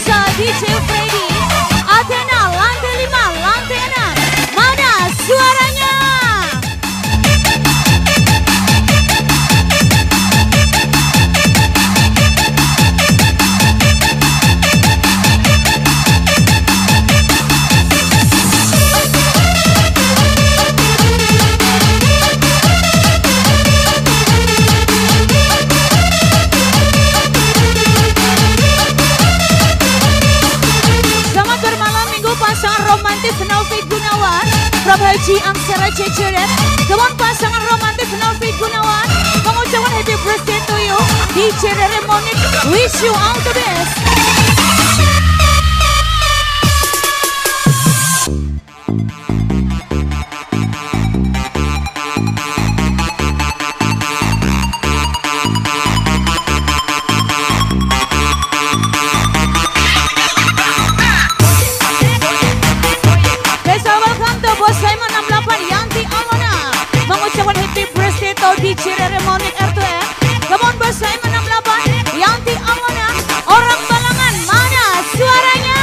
spesial DJ Freddy Athena lantai 5, lantai 6. Mana suaranya? Naufik Gunawan from Haji Angsara Cecedet. Teman pasangan romantis Naufik Gunawan mengucapkan happy birthday to you. DJ Rere Monik wish you all the best. DJ Rere Monik R2M. Come on Bos Simon 68 Yanti Amona orang Balangan. Mana suaranya?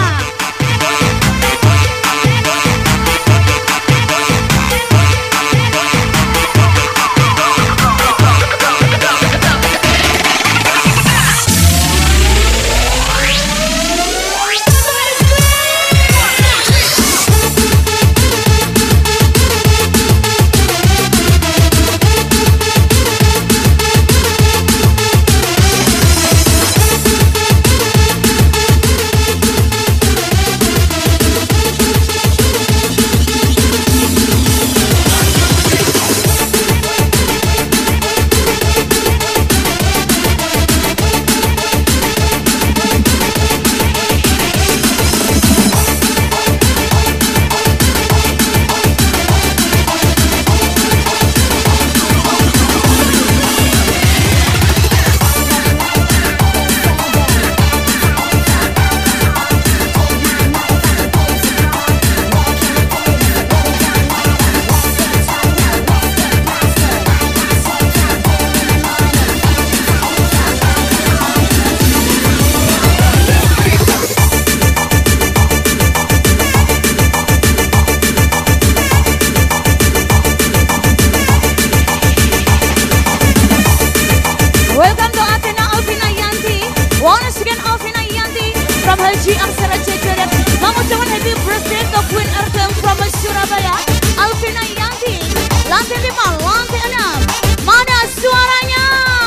Haji Angsara Cecedet mengucapkan happy birthday to Queen R2M from Surabaya Alvina Yanti lantai 5, lantai 6. Mana suaranya?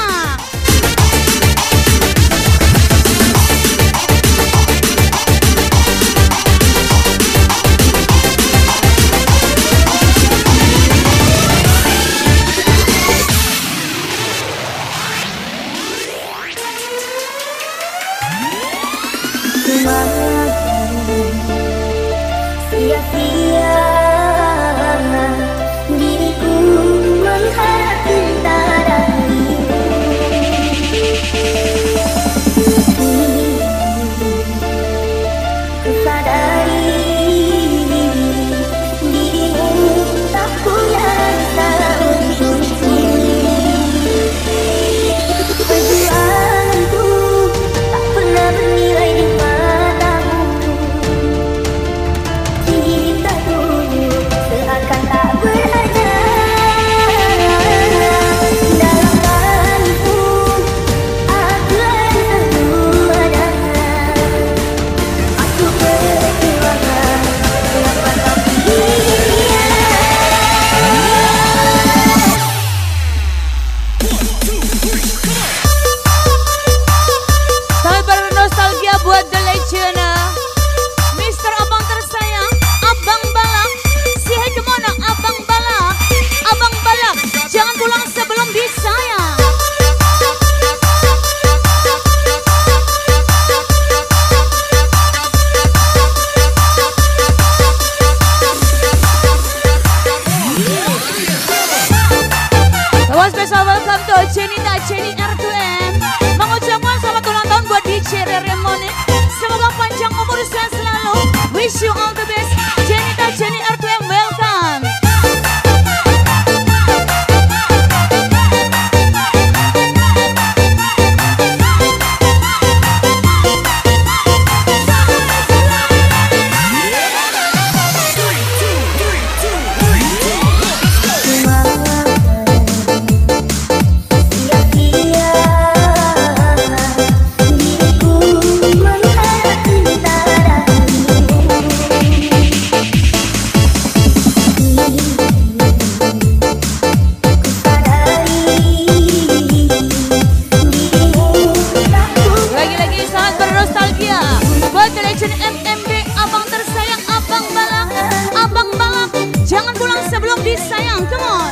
Sia-sia diriku melihat tentara kusadari dirimu tak punya rasa untukku. Perjuanganku tak pernah bernilai di matamu. Legend MMB, abang tersayang, abang balak. Abang balak, jangan pulang sebelum disayang, come on.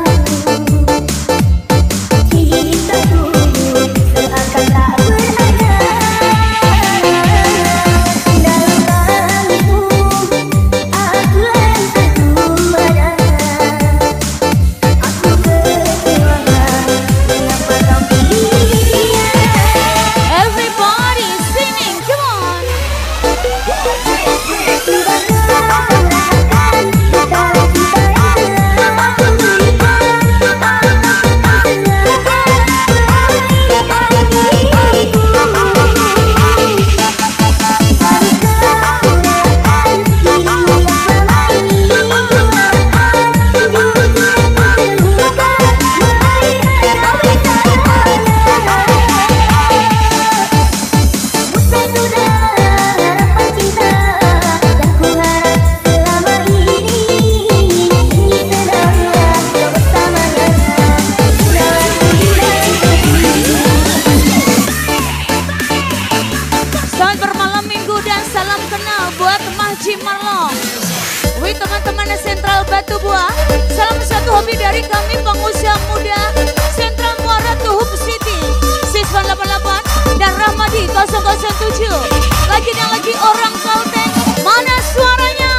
Teman-teman Sentral Batu Buah, salam satu hobi dari kami pengusaha muda Sentral Muara Tuhuk City, Siswan 88 dan Rahmadi 007. Lagi dan lagi orang Kalteng, mana suaranya?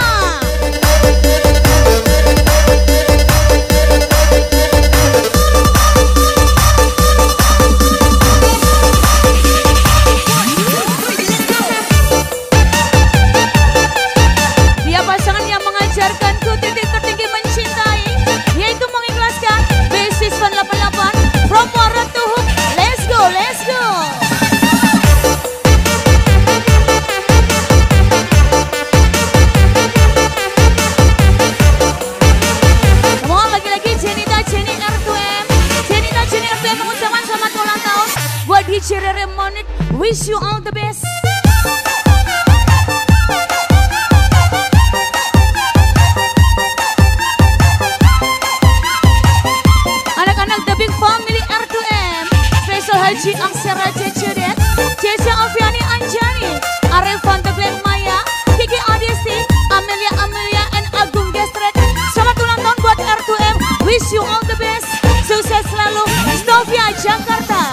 Wish you all the best. Anak-anak The Big Family R2M, Special Haji Aksara Cecedet, Cece Alfiani Anjani, Arifan The Glenn Maya, Kiki Adisti, Amelia and Agung Gestrek. Selamat ulang tahun buat R2M. Wish you all the best. Sukses selalu. Stovia Jakarta.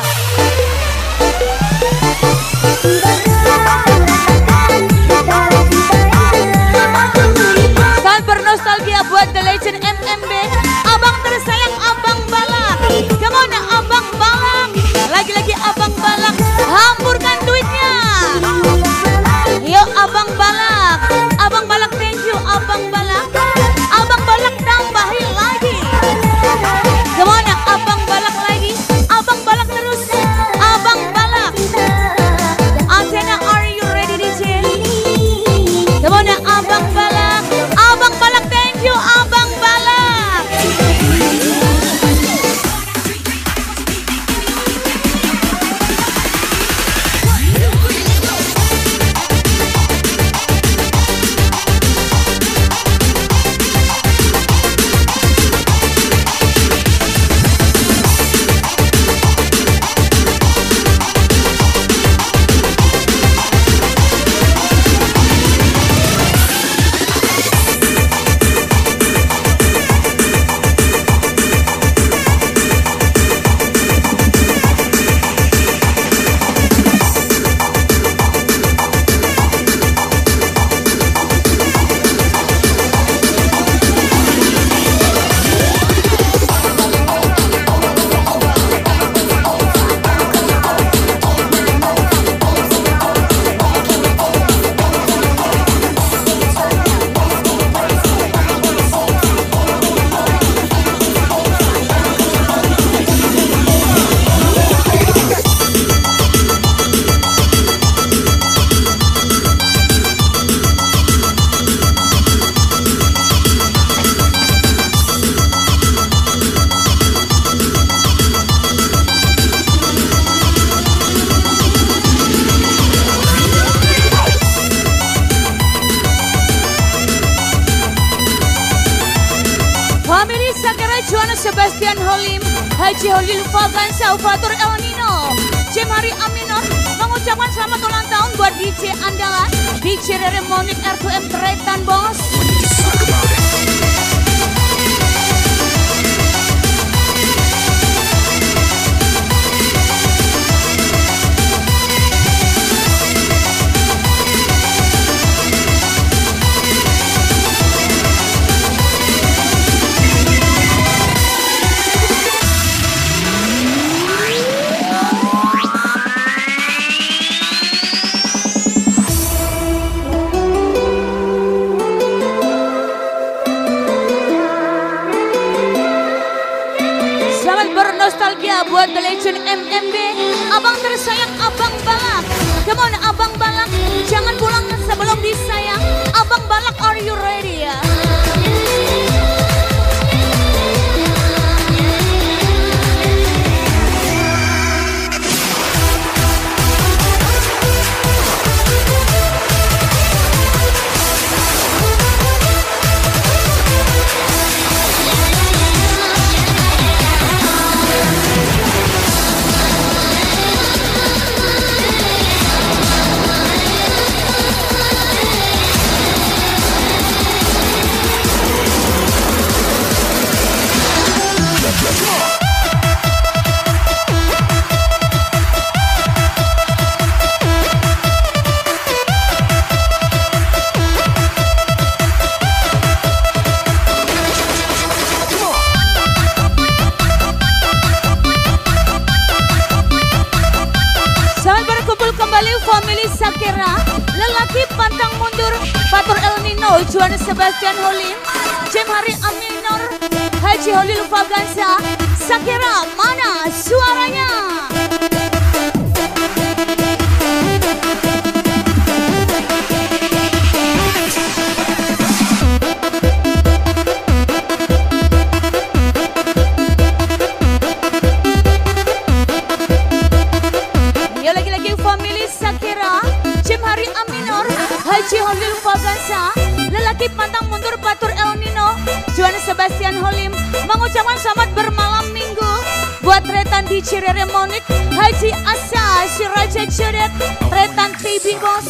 Saat bernostalgia buat The Legend MMB, abang tersayang, abang balak. Come on, abang balak. Lagi-lagi abang balak, hamburkan duitnya. Yo abang balak, abang balak, thank you abang balak. Abang balak tambahin lagi. Come on, abang balak lagi, abang balak terus, abang balak. Antena, are you ready DJ? Come on, abang balak, abang balak, thank you abang balak. Sebastian Holim, Haji Holil Fagansa, Fatur El Nino, Cemari Aminor mengucapkan selamat ulang tahun buat DJ andalan DJ Rere Monik R2M Tretan bos. Nostalgia buat The Legend MMB, abang tersayang Abang Balak. Come on Abang Balak, jangan pulang sebelum disayang. Abang Balak, are you ready ya? Family Sakira, lelaki pantang mundur, Fatur El Nino, Juan Sebastian Holim, Jem Hari Aminor, Haji Holil Fagansa. Sakira, mana suaranya? Haji Holil Fagansa, lelaki pantang mundur Fatur El Nino, Juan Sebastian Holim, mengucapkan selamat bermalam minggu buat Tretan DJ Rere Monik, Haji Asa, si Raja Cedet, Tretan TV bos.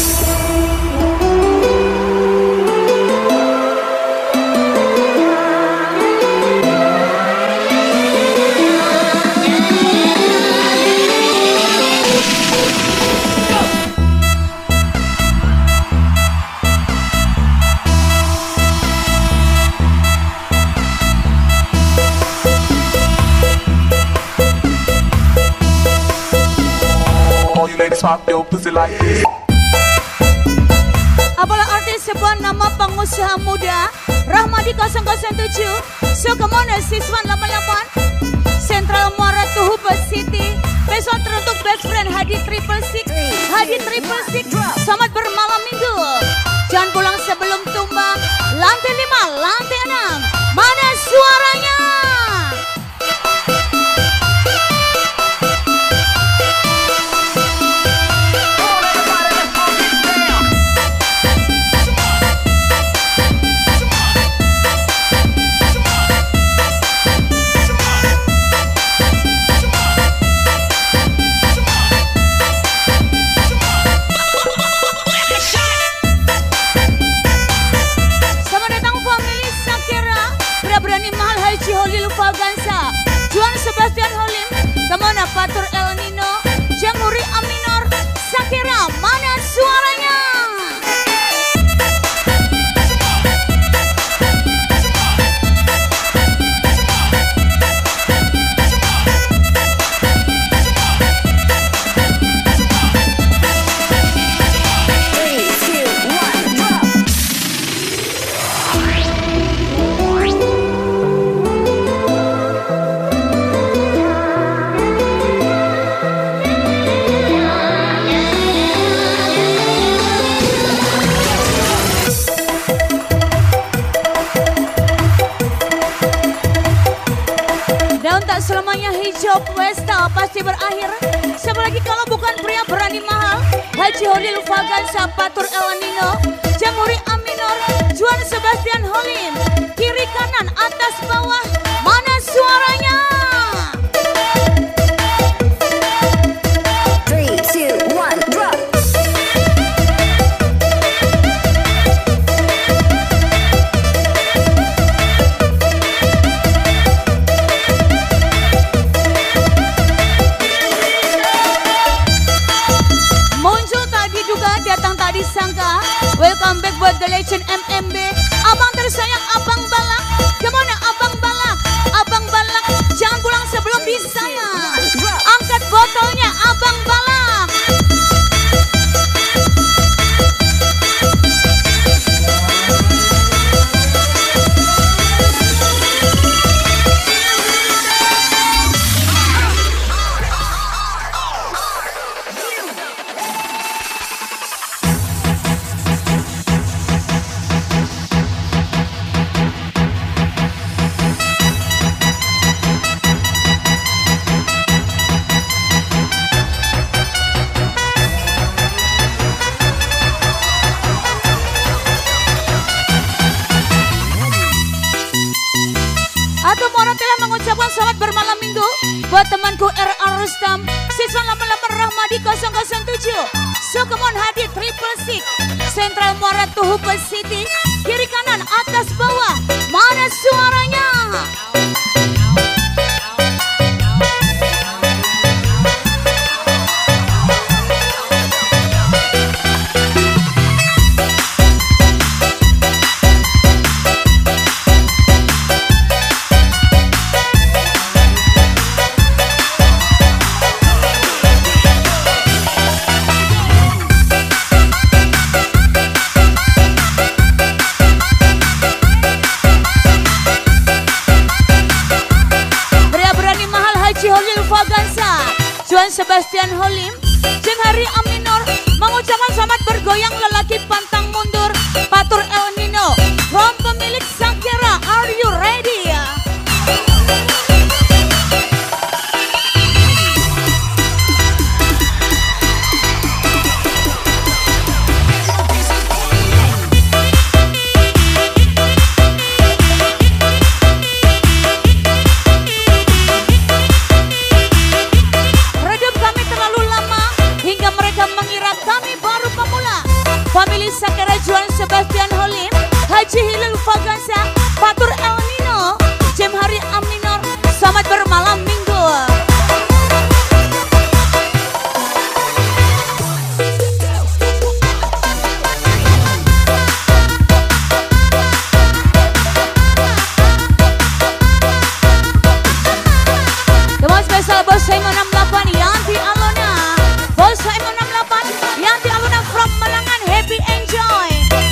Apalah artis sebuah nama pengusaha muda Rahmadi 007 Sukamona Siswan 88 Central Muara Tuhubet City. Besok teruntuk best friend Hadi 666 Hadi 666. Selamat bermalam minggu. Jangan pulang sebelum tumbang. Lantai 5, lantai 6. Mana suaranya? Fagansa, Juan Sebastian Holim, kemana Fatur El Nino, Jamhuri Aminor, Sakira, mana suaranya? Selamanya hijau pesta pasti berakhir. Siapa lagi kalau bukan pria berani mahal, Haji Holil Fagansa, Fatur El Nino, Jamhuri Aminor, Juan Sebastian Holim. Kiri kanan atas bawah, mana suaranya? 3, 2, 1, drop. tak disangka. Welcome back buat The Legend MMB. Abang tersayang Abang Balak. Kemana Abang Balak? Abang Balak jangan pulang sebelum bisa. Angkat botolnya Abang Balak. Mengucapkan selamat bermalam minggu buat temanku R.A. Rustam, siswa 88 Rahmadi 007. So come on hadir Triple Six, Central Muara Tuhupa City, kiri kanan atas bawah, mana suaranya? Sebastian Holim, Jeng Hari Aminor mengucapkan selamat bergoyang lelaki pantang mundur, Patur El Nino, from pemilik Sakira, are you ready? Family Sakira Juan Sebastian Holim, Haji Hilal Fagansa, Patur El Nino, Jem Hari Aminor, selamat bermalam minggu. Teman spesial Bos Saimo 68 Yanti Alona, Bos Saimo 68 Yanti Alona from Malangan, happy enjoy.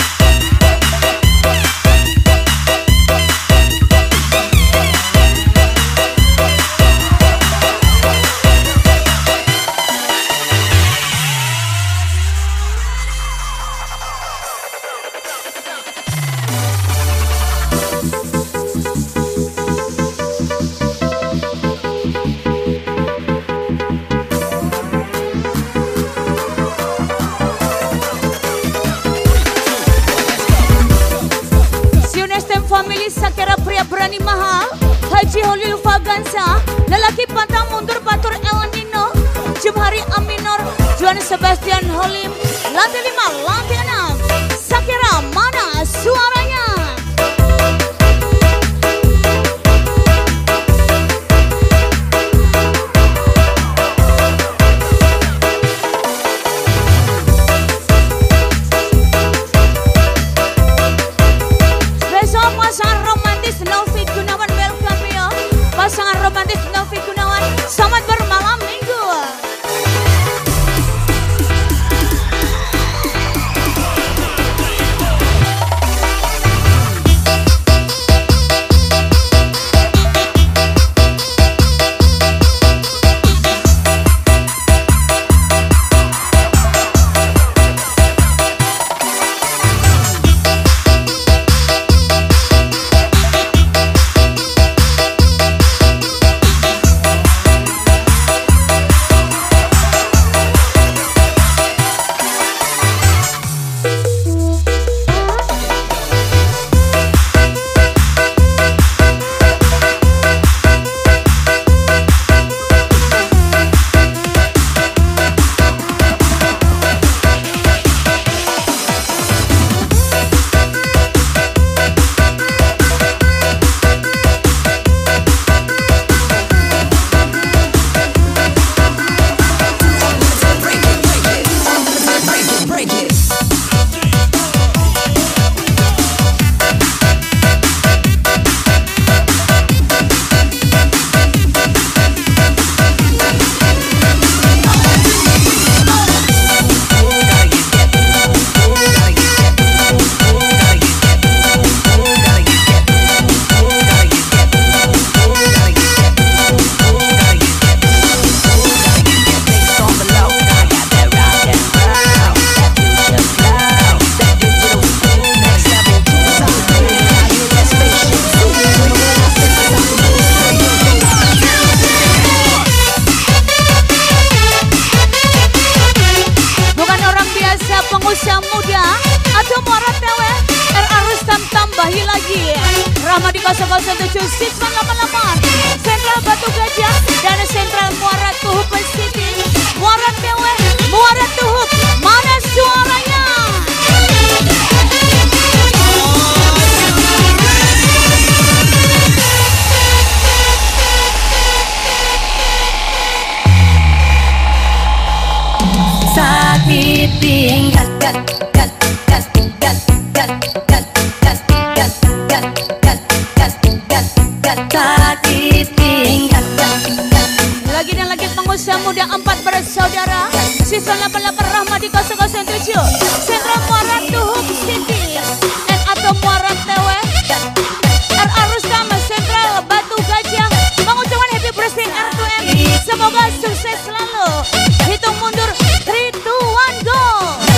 Family Sakira pria berani mahal, Haji Holil Fagansa, lelaki pantang mundur Patur El Nino, Jem Hari Aminor, Juan Sebastian Holim, lantai 5, lantai 6, Sakira mana suaranya? Pasangan romantis Novi Gunawan, welcome ya. Pasangan romantis Novi Gunawan, selamat bermalam minggu. pengusaha muda atau muara tewe RA Rustam tambahi lagi Rahmadi 007 Sisman 88 Sentral Batu Gajah dan Sentral Muara Tuhuk City Muara tewe Muara Tuhuk mana suaranya. Sakit tingkat kat kat kat kat kat kat kat kat kat kat kat kat kat sakit tingkat kat. Lagi dan lagi pengusaha muda 4 bersaudara Siswa 88 Rahmadi 007 Sentral Muara Tuhuk City dan atau Muara Tewe RA Rustam Sentral Batu Gajah mengucapkan happy birthday R2M. Semoga sukses selalu. Hitung mundur 3, 2, 1, go.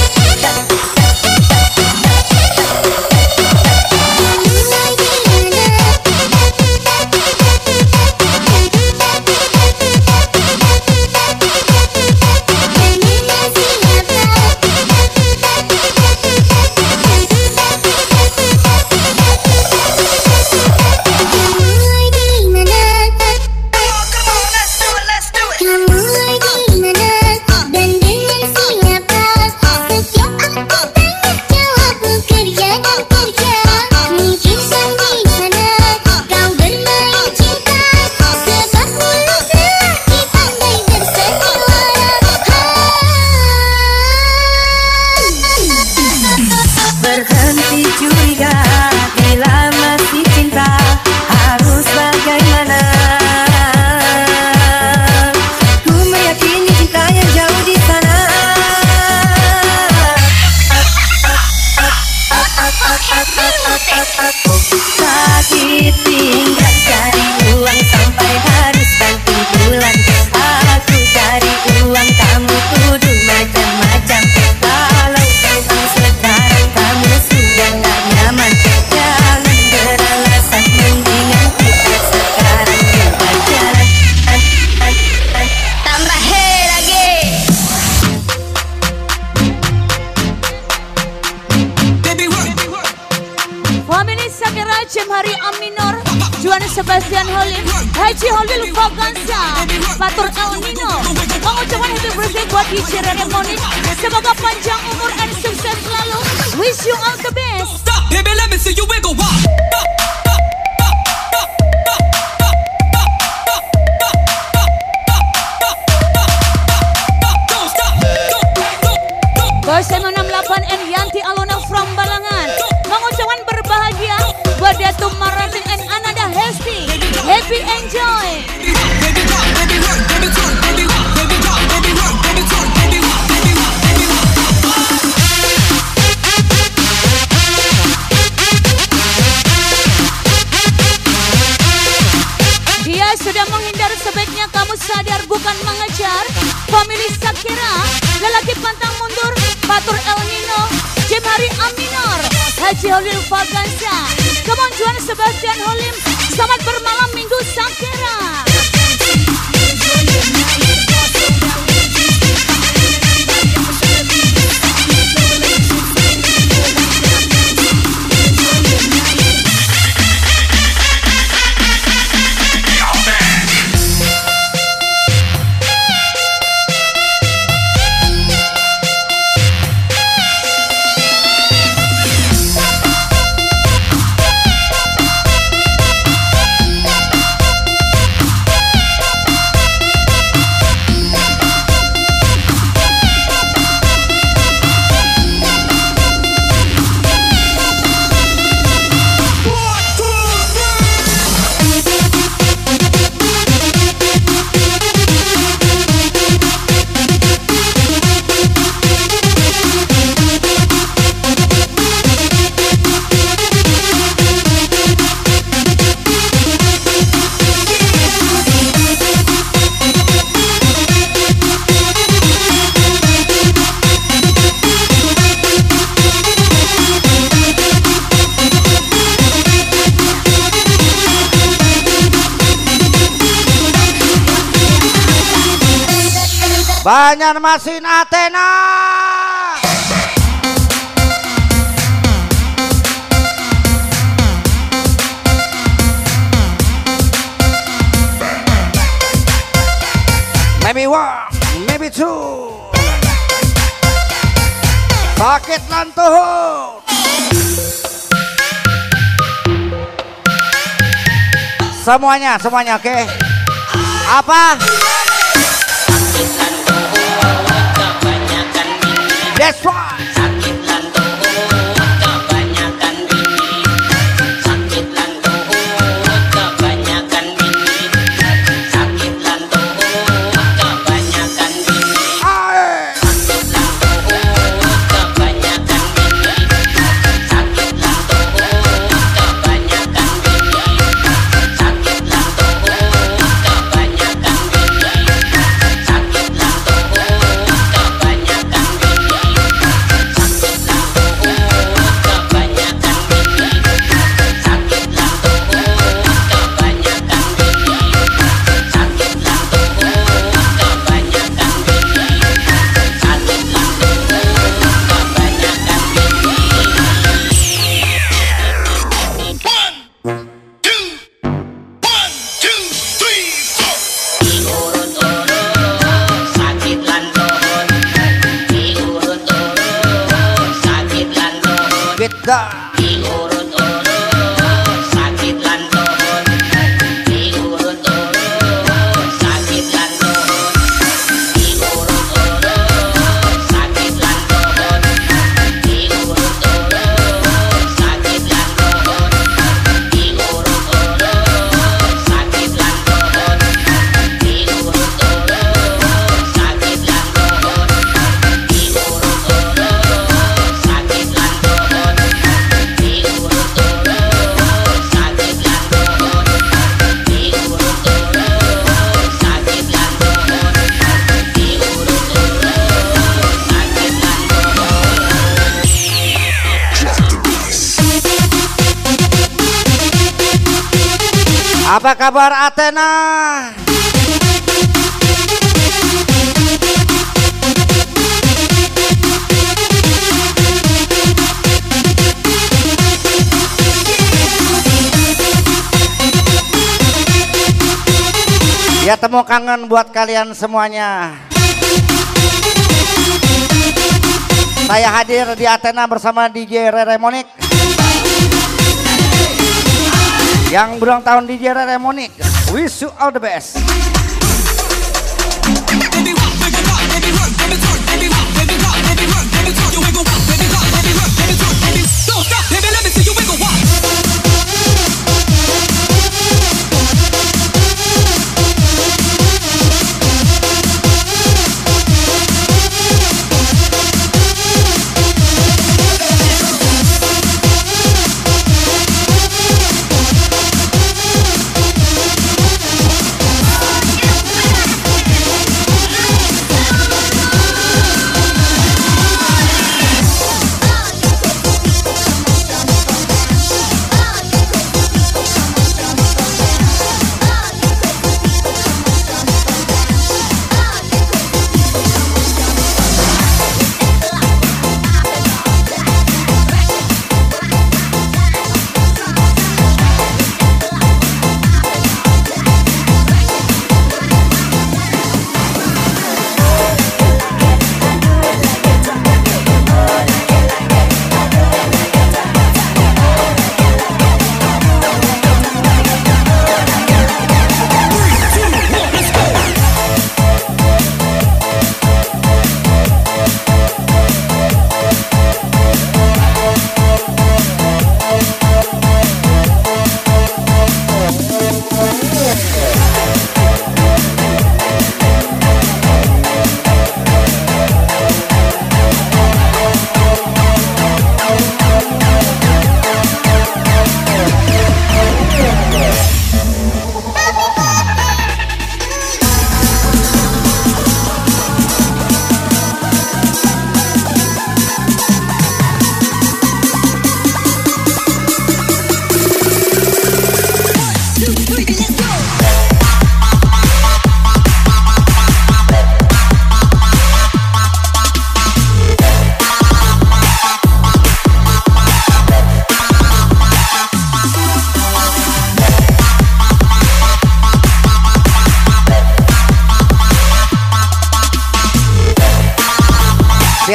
Sakit tingkat cari uang sampai harus bantu bulan. Aku cari uang kamu tuduh macam-macam. Kalau memang sekarang kamu sudah tak nyaman, jangan beralasan, mendingan kita sekarang berpacaran. Tambah he lagi. Family Sakira Cemhari Aminor Juan Sebastian Holim Haji Holil Fagansa Fatur El Nino mengucapkan happy birthday buat DJ Rere Monik. Semoga panjang umur dan sukses selalu. Wish you all the best. Stop, baby, let me see you wiggle. Bersama 68 and Yanti Alona from Balangan mengucapkan berbahagia buat Datuk Maratin and Ananda Hesti. Happy enjoy. Dia sudah menghindar, sebaiknya kamu sadar bukan mengejar. Family Sakira, lelaki pantang mundur, Fatur El Nino, Cemhari Aminor, Haji Holil Fagansa, Kemon Juan Sebastian Holim. Selamat bermalam Minggu Sakira. Banjarmasin Athena. one, maybe two. Sakit lantuh. Semuanya, oke. Apa? That's right. Apa kabar Athena? Ya temu kangen buat kalian semuanya. Saya hadir di Athena bersama DJ Rere Monik. Yang berulang tahun DJ Rere Monik, wish you all the best.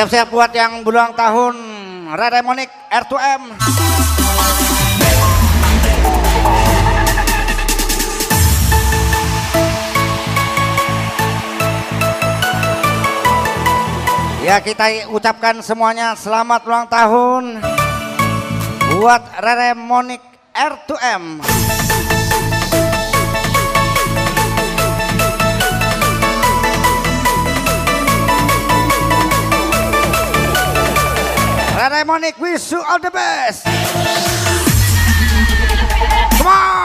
Siap-siap buat yang berulang tahun Reremonic R2M. Ya, kita ucapkan semuanya selamat ulang tahun buat Reremonic R2M. Reremonic, wish you all the best. Come on.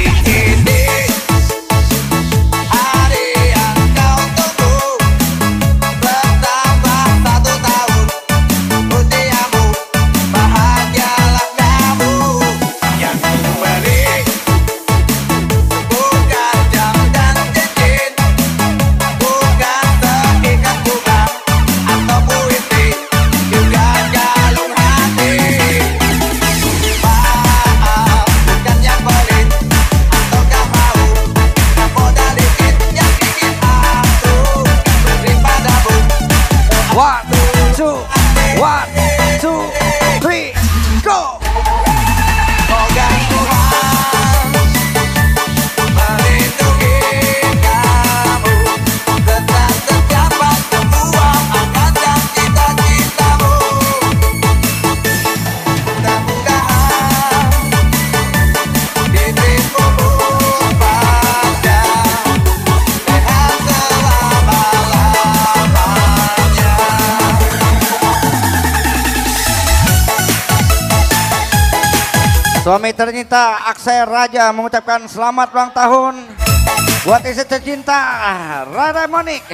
Suami tercinta Aksai Raja mengucapkan selamat ulang tahun buat istri tercinta Reremonic.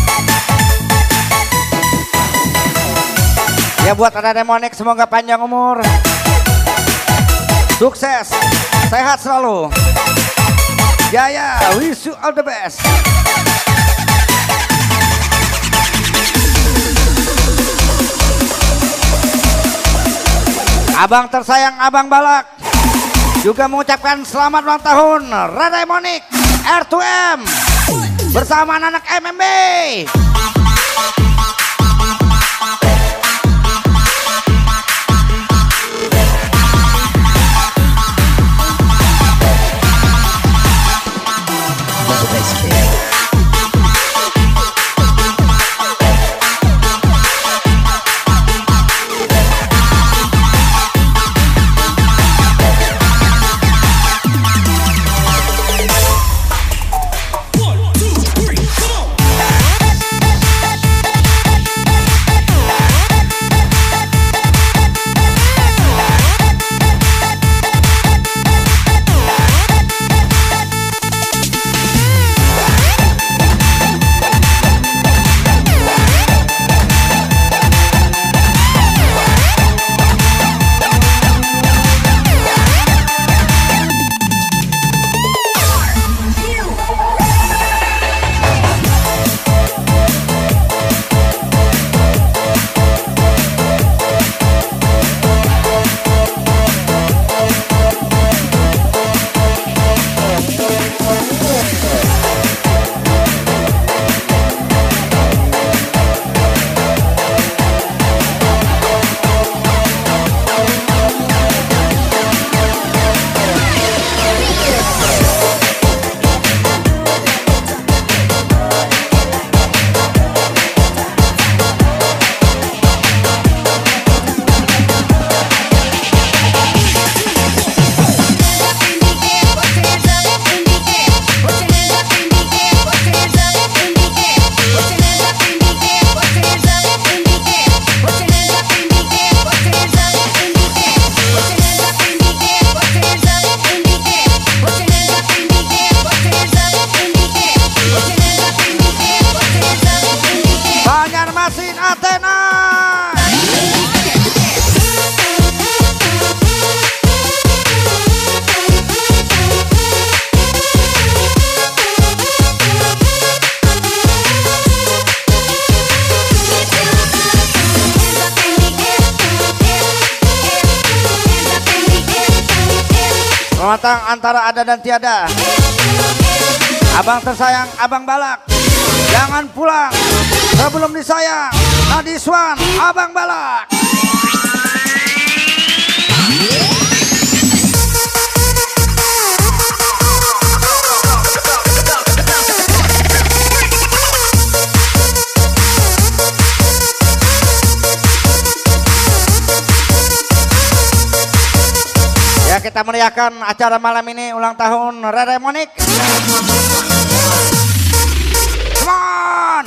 Ya, buat Reremonic semoga panjang umur, sukses, sehat selalu, jaya, wish you all the best. Abang tersayang Abang Balak juga mengucapkan selamat ulang tahun Reremonic R2M bersama anak MMB. Matang antara ada dan tiada. Abang tersayang Abang Balak, jangan pulang sebelum disayang. Nadiswan Abang Balak. Ya, kita meriahkan acara malam ini ulang tahun Rere Monik. Come on.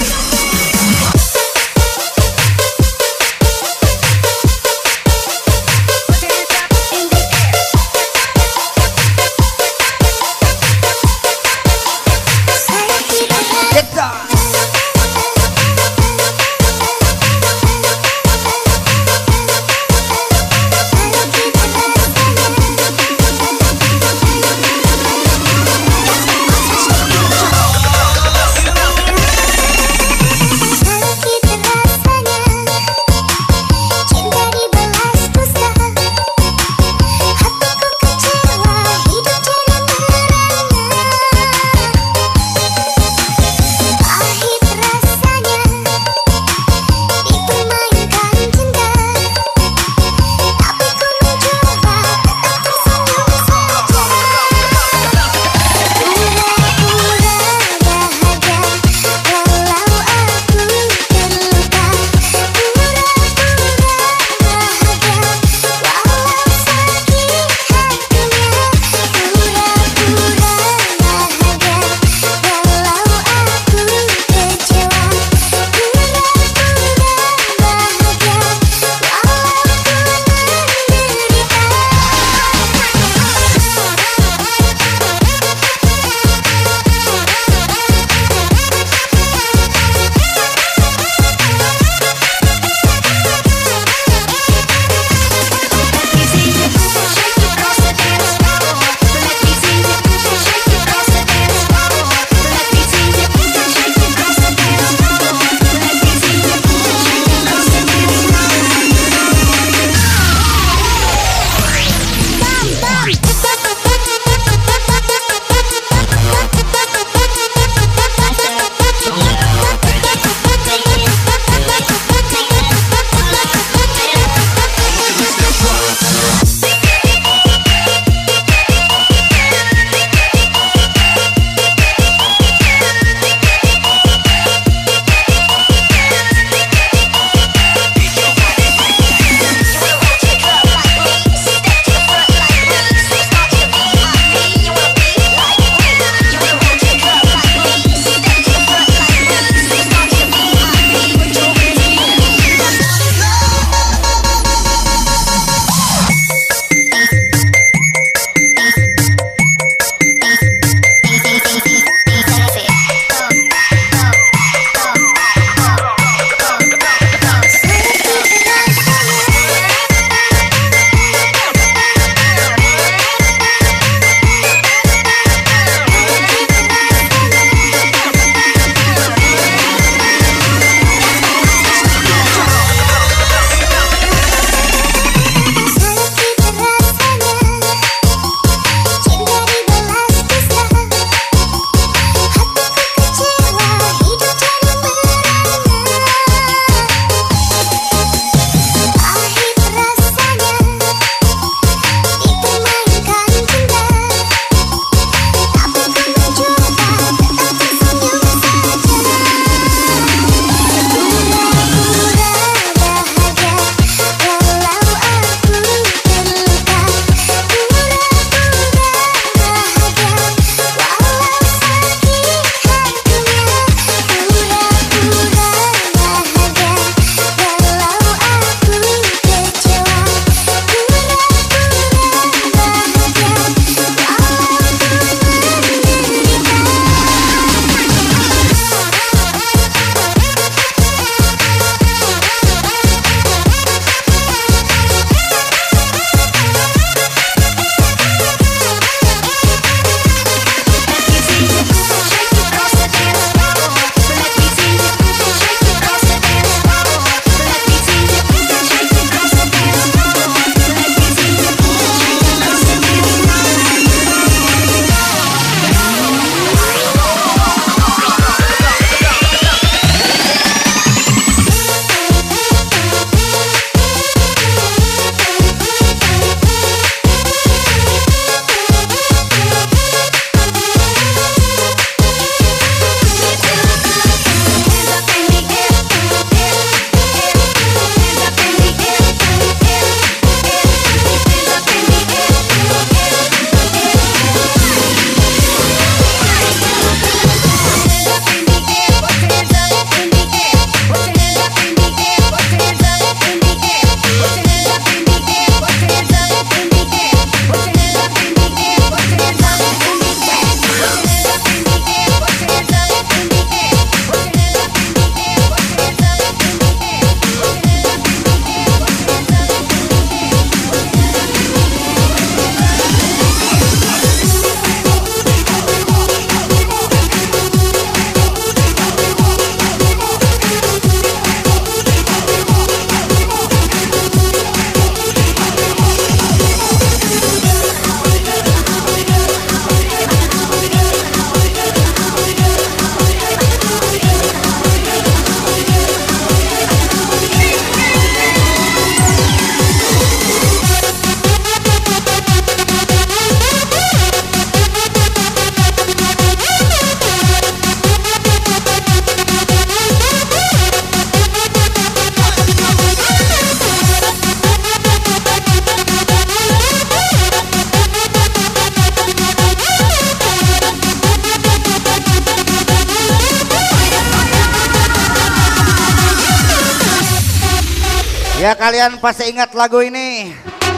Ya kalian pasti ingat lagu ini.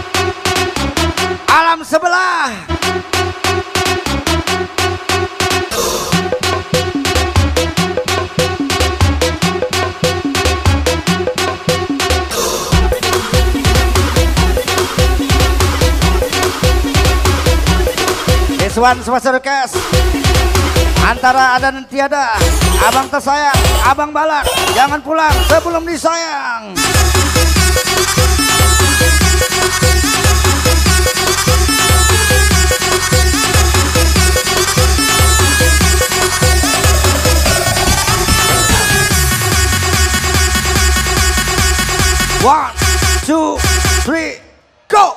Alam Sebelah. This one special request. Antara ada dan tiada, abang tersayang, abang balak, jangan pulang sebelum disayang. One, two, three, go!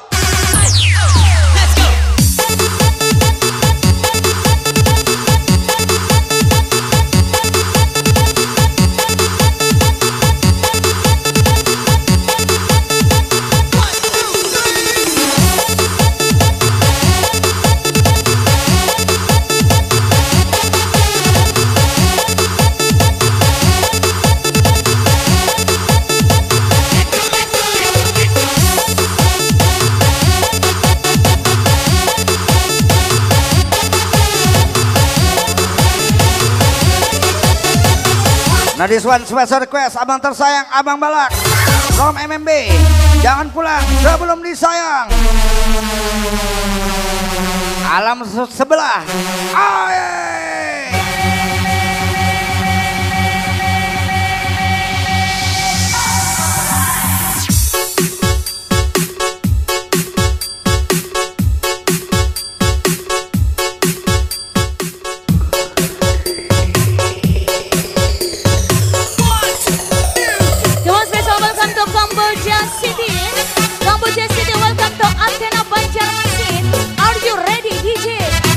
Nah, this one special request, abang tersayang, abang balak from MMB, jangan pulang sebelum disayang. Alam Sebelah. Aye. Kamboja City, welcome to Antena Banjarmasin. Are you ready, DJ?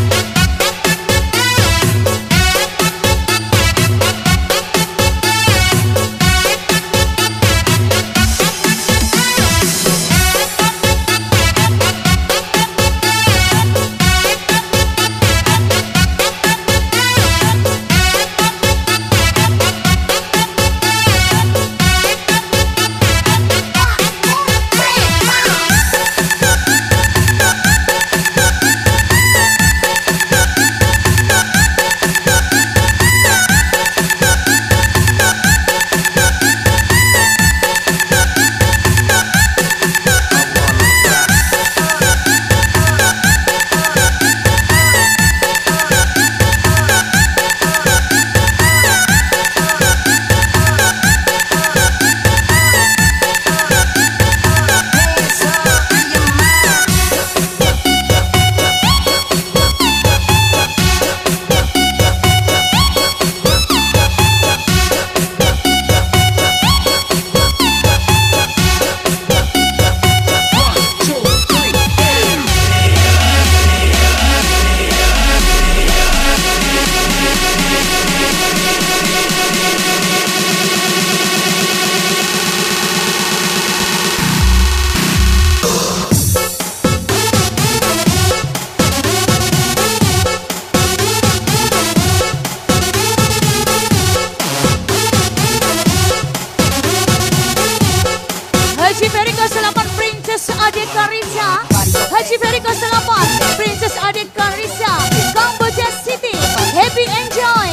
Haji Ferry ke-8 Princess Adik Karissa. Haji Ferry ke-8 Princess Adik Karissa. Kamboja City, happy enjoy.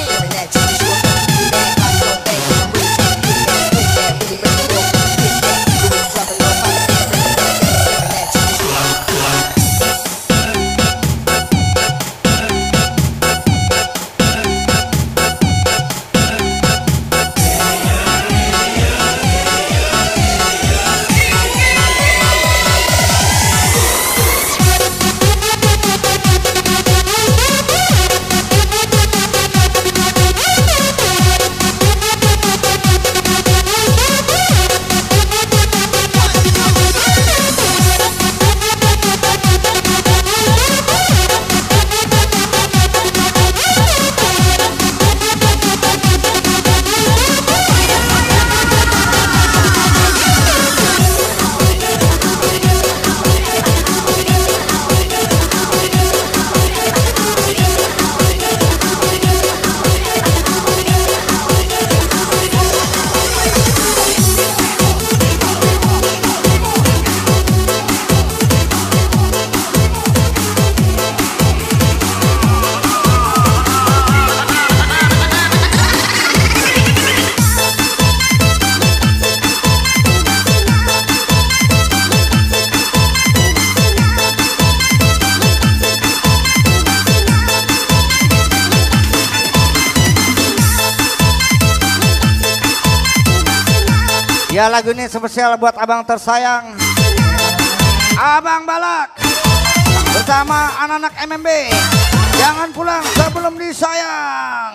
Ya lagu ini spesial buat abang tersayang Abang Balak bersama anak-anak MMB. Jangan pulang sebelum disayang.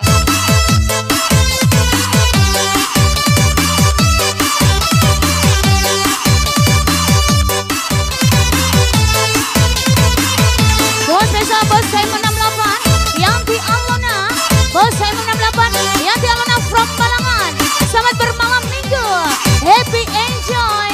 Bos spesial Bos Simon 68 yang di Alona. Bos Simon 68 yang di Alona from Balangan. Selamat bermalam minggu. Happy enjoy.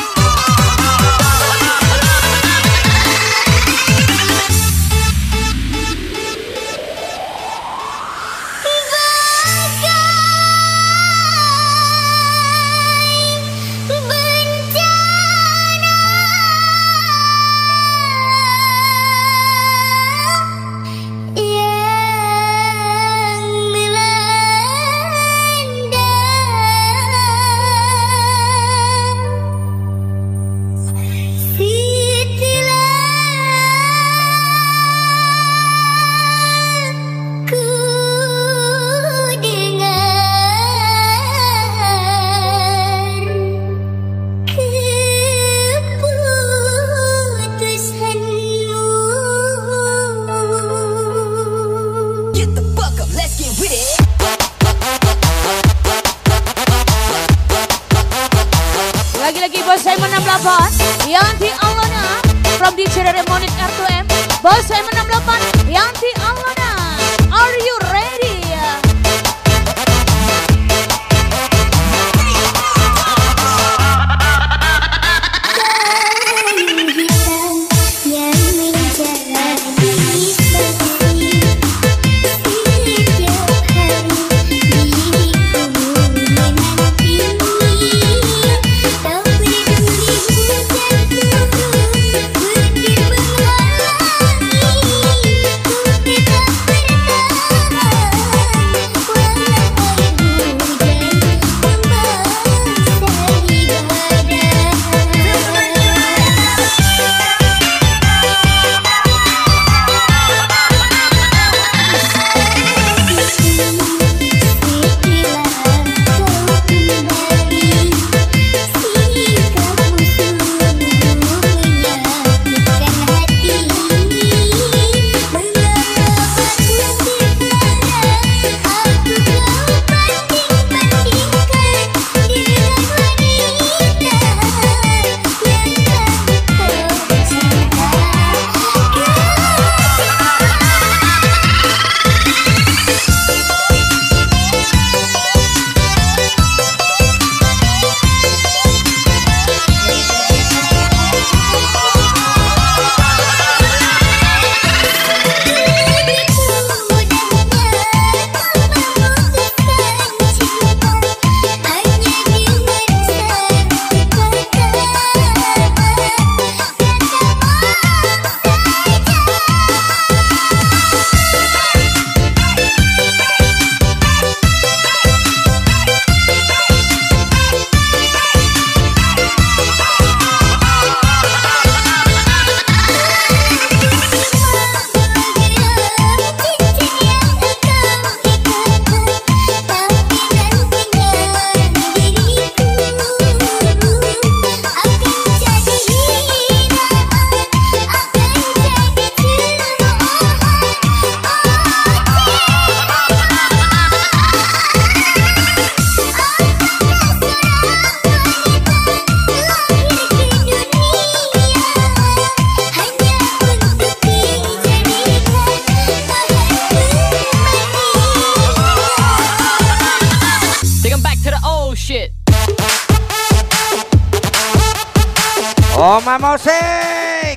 Lagi-lagi Bos Simon 68 yang di Alona from DJ Remonit R2M. Bos Simon 68 yang di Alona. Are you ready? Oma musik.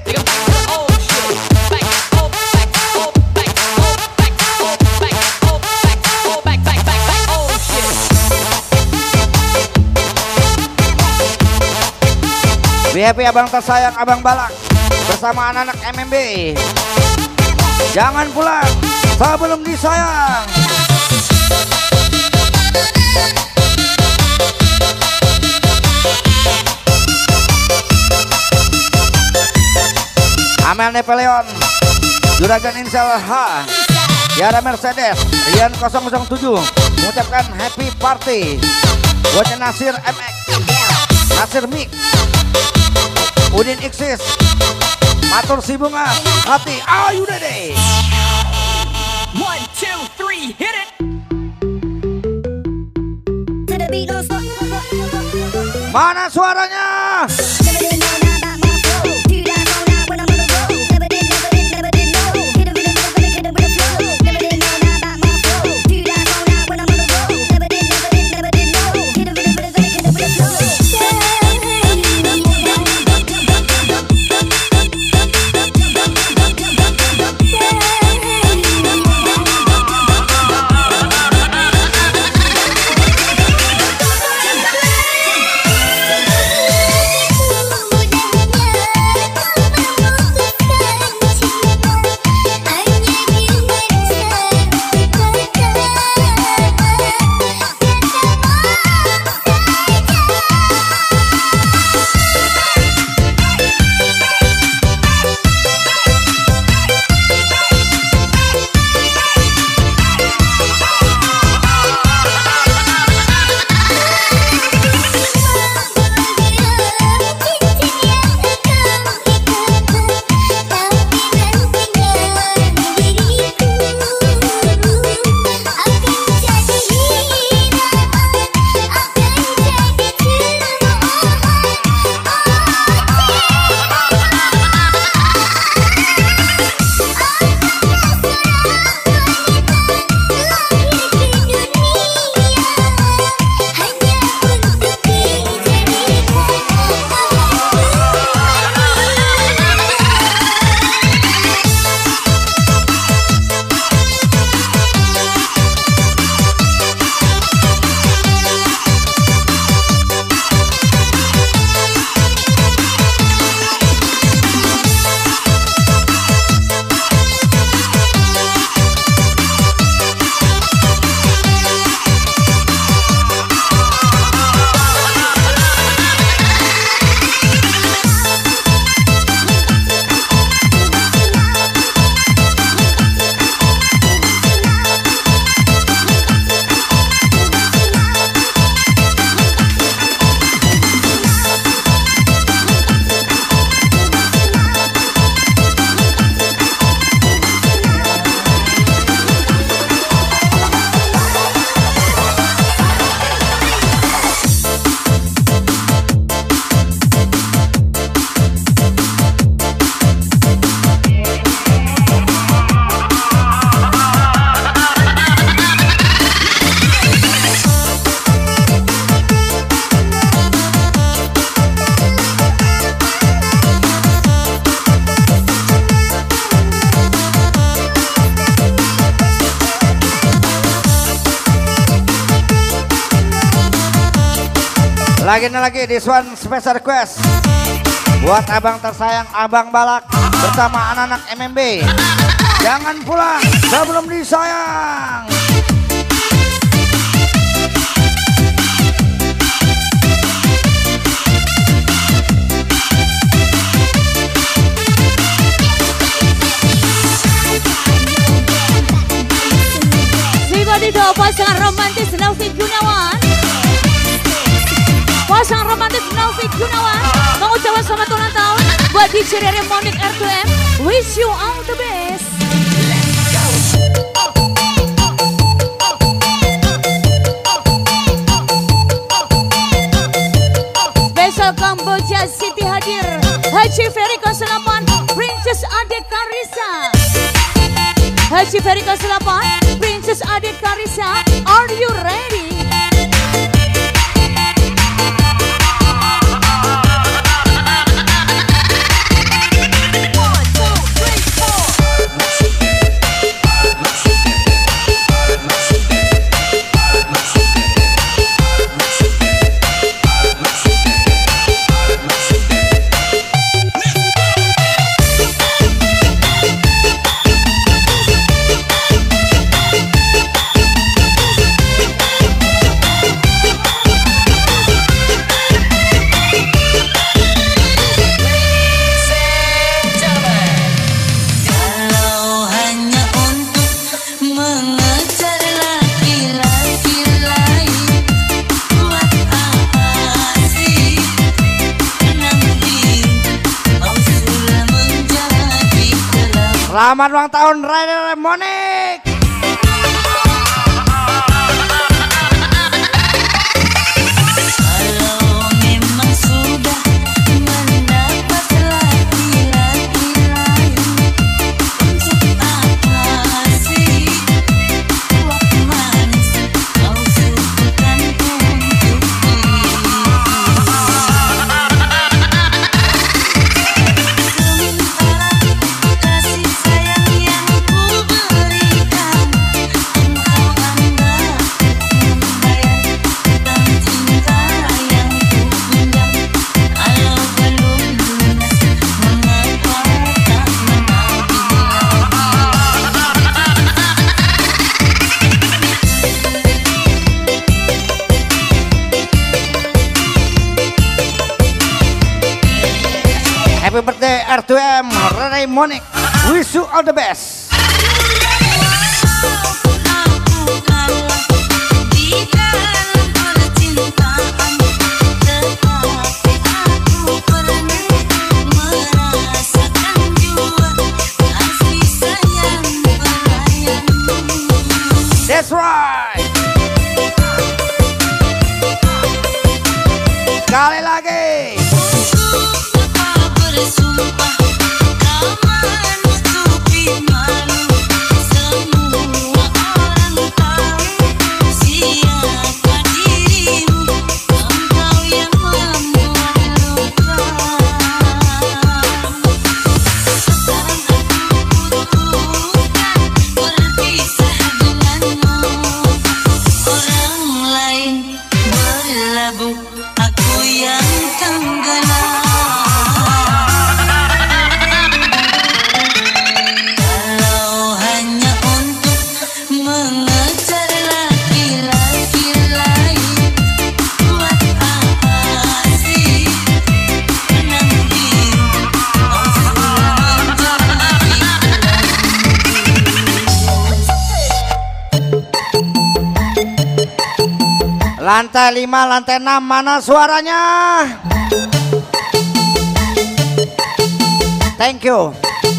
Happy abang tersayang Abang Balak bersama anak-anak MMB. Jangan pulang sebelum disayang. Amel Napoleon, Juragan Insel H, Yara Mercedes, Rian 007 mengucapkan happy party buat Nasir MX. Nasir Mik, Udin Iksis, Matur si Bunga, Hati, ayu dede. 1, 2, 3, hit it. Mana suaranya? Lagi this one special request buat abang tersayang Abang Balak bersama anak-anak MMB. Jangan pulang sebelum disayang. Sido pasangan romantis Naufik Gunawan. Pasangan romantis Naufik Gunawan mengucapkan selamat ulang tahun buat DJ Rere Monik R2M. Wish you all the best. Special Kamboja City hadir Haji Ferry Koselapan, Princess Adik Karisa. Haji Ferry Koselapan, Princess Adik Karisa, are you ready? Selamat ulang tahun Rider Monik. Kalau memang sudah mendapat laki-laki lain, untuk apa sih waktu manis kau suguhkan untukku? Sementara kasih sayang yang ku berikan, engkau anggap membayar hutang cinta yang ku undang. Kalau belum lunas, mengapa tak menagih Happy birthday R2M Rider Monik. Wish you all the best. Walaupun aku kalah di dalam percintaan, tetapi aku pernah merasakan jua kasih sayang pelayanmu. That's right. Sekali lagi. Apa bersumpah kau menutupi malu, semua orang tahu siapa dirimu, engkau yang membuat luka. Sekarang aku putuskan berpisah denganmu, orang lain berlabuh, aku yang tenggelam. Kalau hanya untuk mengejar laki-laki lain, buat apa sih menanti orang menjadi Lantai 5, lantai 6, mana suaranya? Thank you.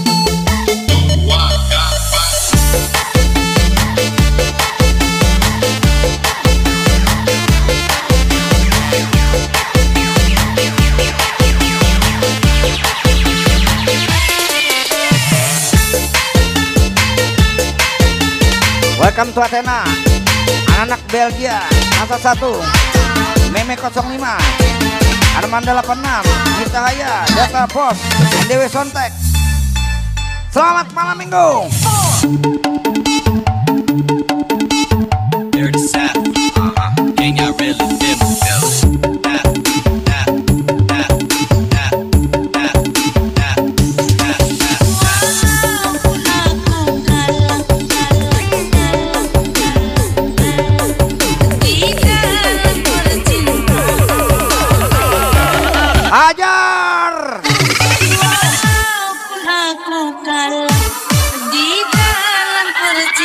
Welcome to Athena. Anak Belgia, Asa 1, Meme 05, Armanda 86, Mita Haya, Data Pos, Dewi Sontek. Selamat malam minggu. Dirty South. Can y'all really feel me? Walaupun aku kalah di dalam percintaan, Hajar. walaupun aku kalah di dalam percintaan.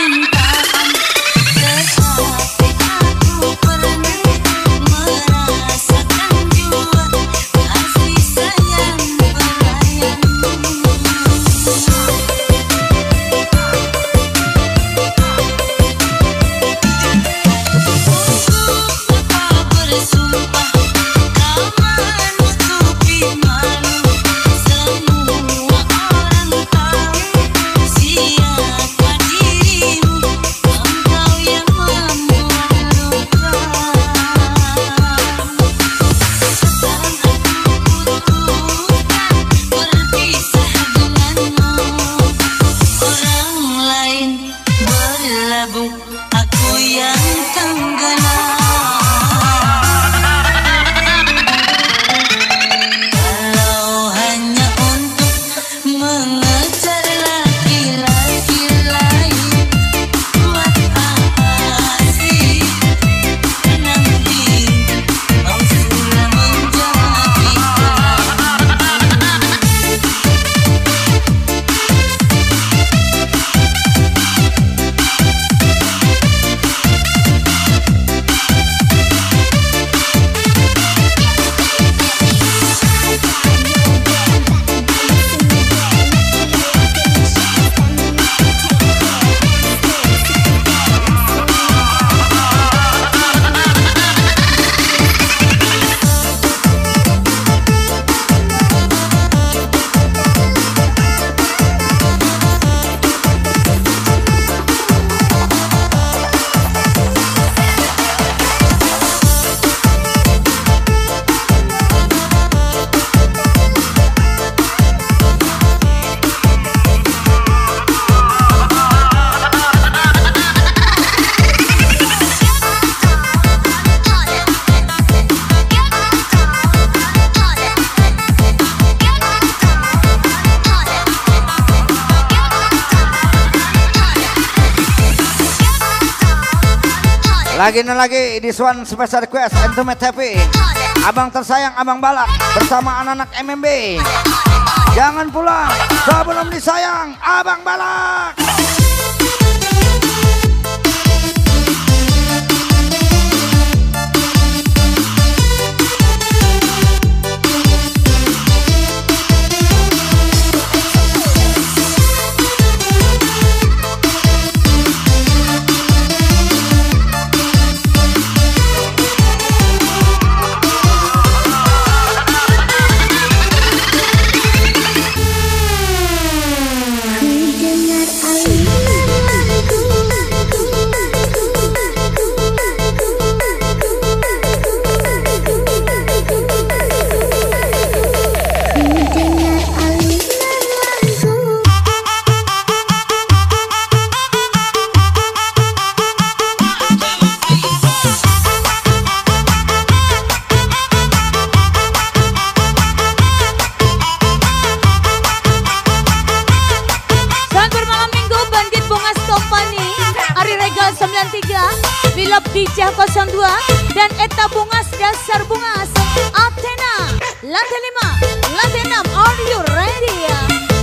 Lagi this one special request Intimate Happy. Abang tersayang Abang Balak bersama anak-anak MMB. Jangan pulang sebelum disayang Abang Balak. Dijah 02 dan Eta Bungas Dasar Bungas Athena lantai 5 lantai 6 are you ready ya?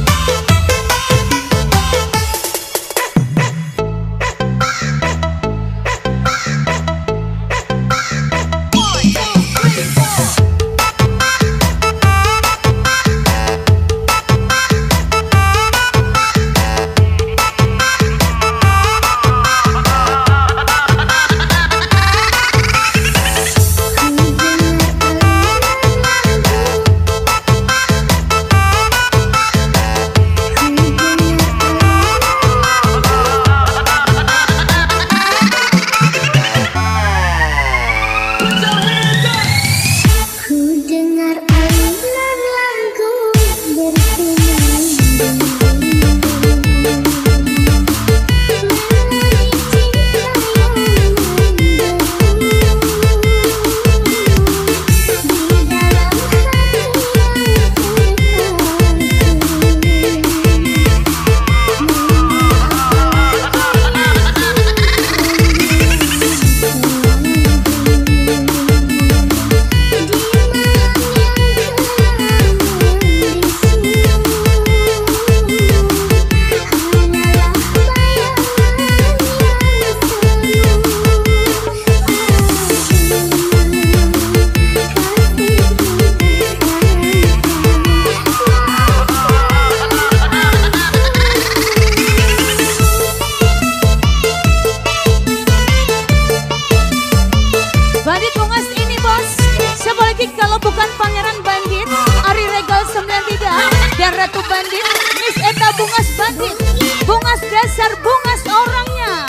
Ratu Bandit, Miss Eta Bungas Bandit, Bungas Dasar Bungas orangnya.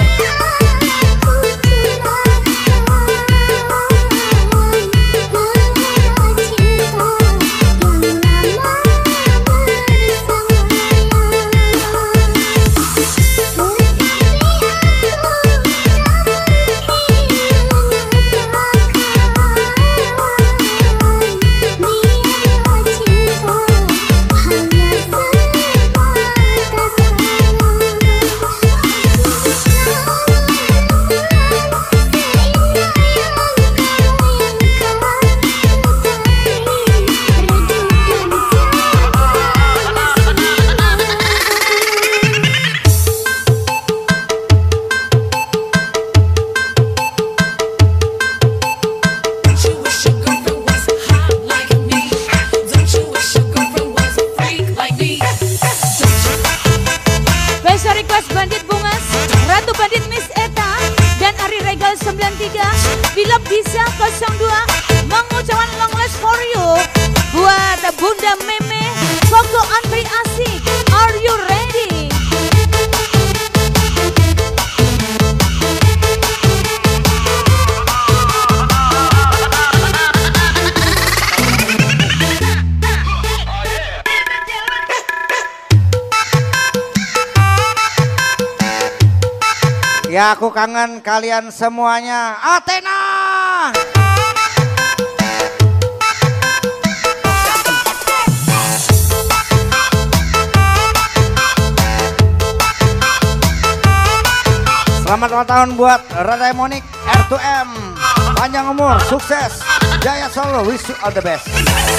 Bandit Bungas, Ratu Bandit Miss Eta, dan Ari Regal 93, Bilop Bisa 02, mengucapkan long last for you buat Bunda Meme, Koko Andri Asik, are you ready? Ya aku kangen kalian semuanya. Athena. Selamat ulang tahun buat Radaimonik R2M. Panjang umur, sukses, jaya selalu, wish you all the best.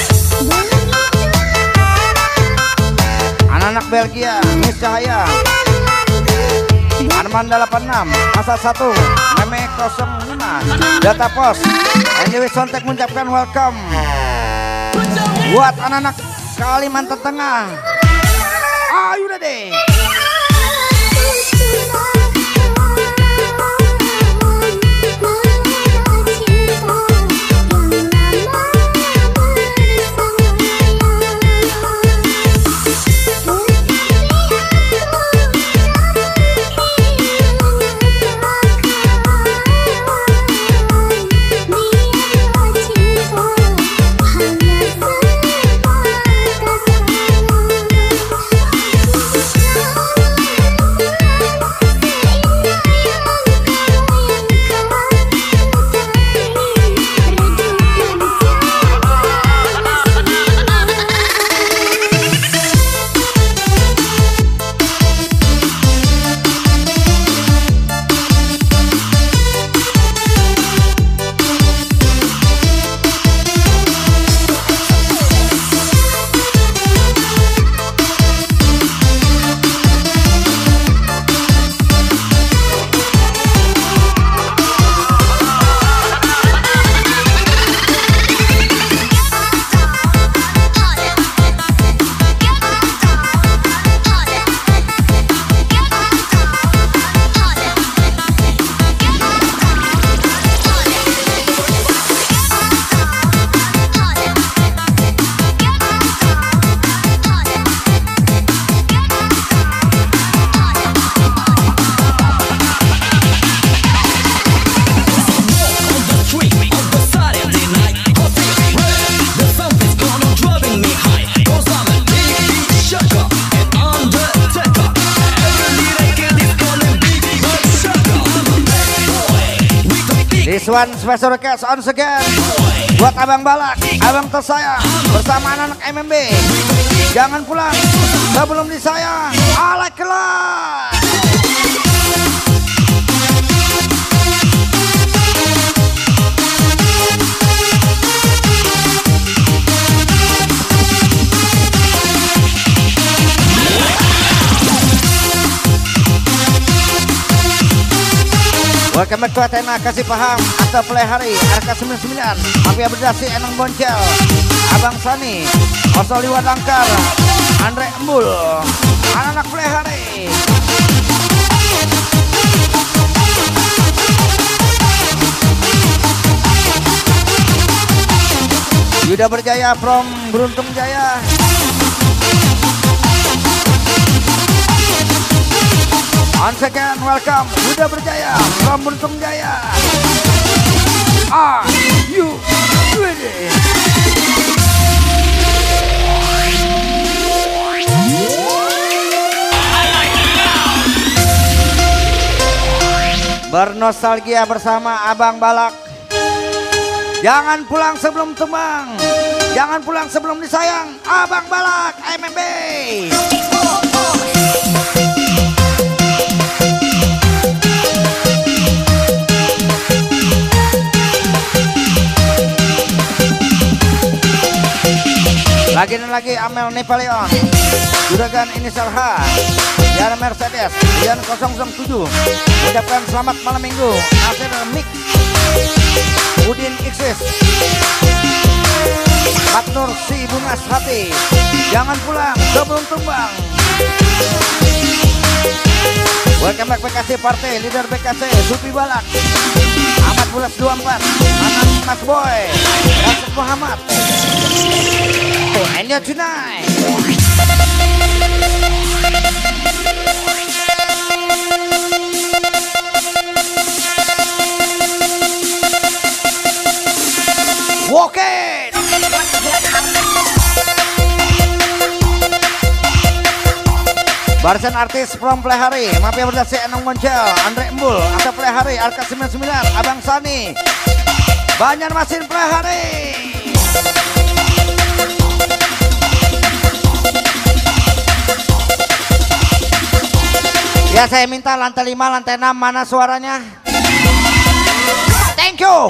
Anak-anak Belgia, Miss Cahaya, Armanda 86, Masa 1, Meme 05, Data Pos, Anyway Sontek mengucapkan welcome buat anak-anak Kalimantan Tengah. Ayo udah deh. This one special request once again buat Abang Balak, abang tersayang bersama anak-anak MMB. Jangan pulang sebelum disayang. Alek kelas. Welcome back to Athena, kasih paham, Asta Play Hari, RK99, Mafia Berdasi, Enang Boncel, Abang Sani, Osoliwa Langkar, Andre Embul, anak-anak Play Hari. Yuda Berjaya from Beruntung Jaya. Once again, welcome Yuda Berjaya from Beruntung Jaya. Are you ready? Bernostalgia bersama Abang Balak. Jangan pulang sebelum tumbang, jangan pulang sebelum disayang. Abang Balak, MMB. Lagi dan lagi Amel Napoleon, Juragan Inisial H, Diana Mercedes, Dian 007, ucapkan selamat malam minggu. Nasir Mik, Udin Iksis, Matnur Si Bungas Hati, jangan pulang sebelum tumbang. Welcome back BKC Partai, leader BKC Supi Balak, Ahmad Bulas 24, Anan Mas Boy, Rasul Muhammad. And you're tonight. Walk it. Barisan artis from Play Hari, Mafia Berdasi, Enong Moncel, Andre Embul, Asa Play Hari, RK99, Abang Sani, Banjarmasin Play Hari. Ya saya minta lantai 5, lantai 6 mana suaranya? Thank you.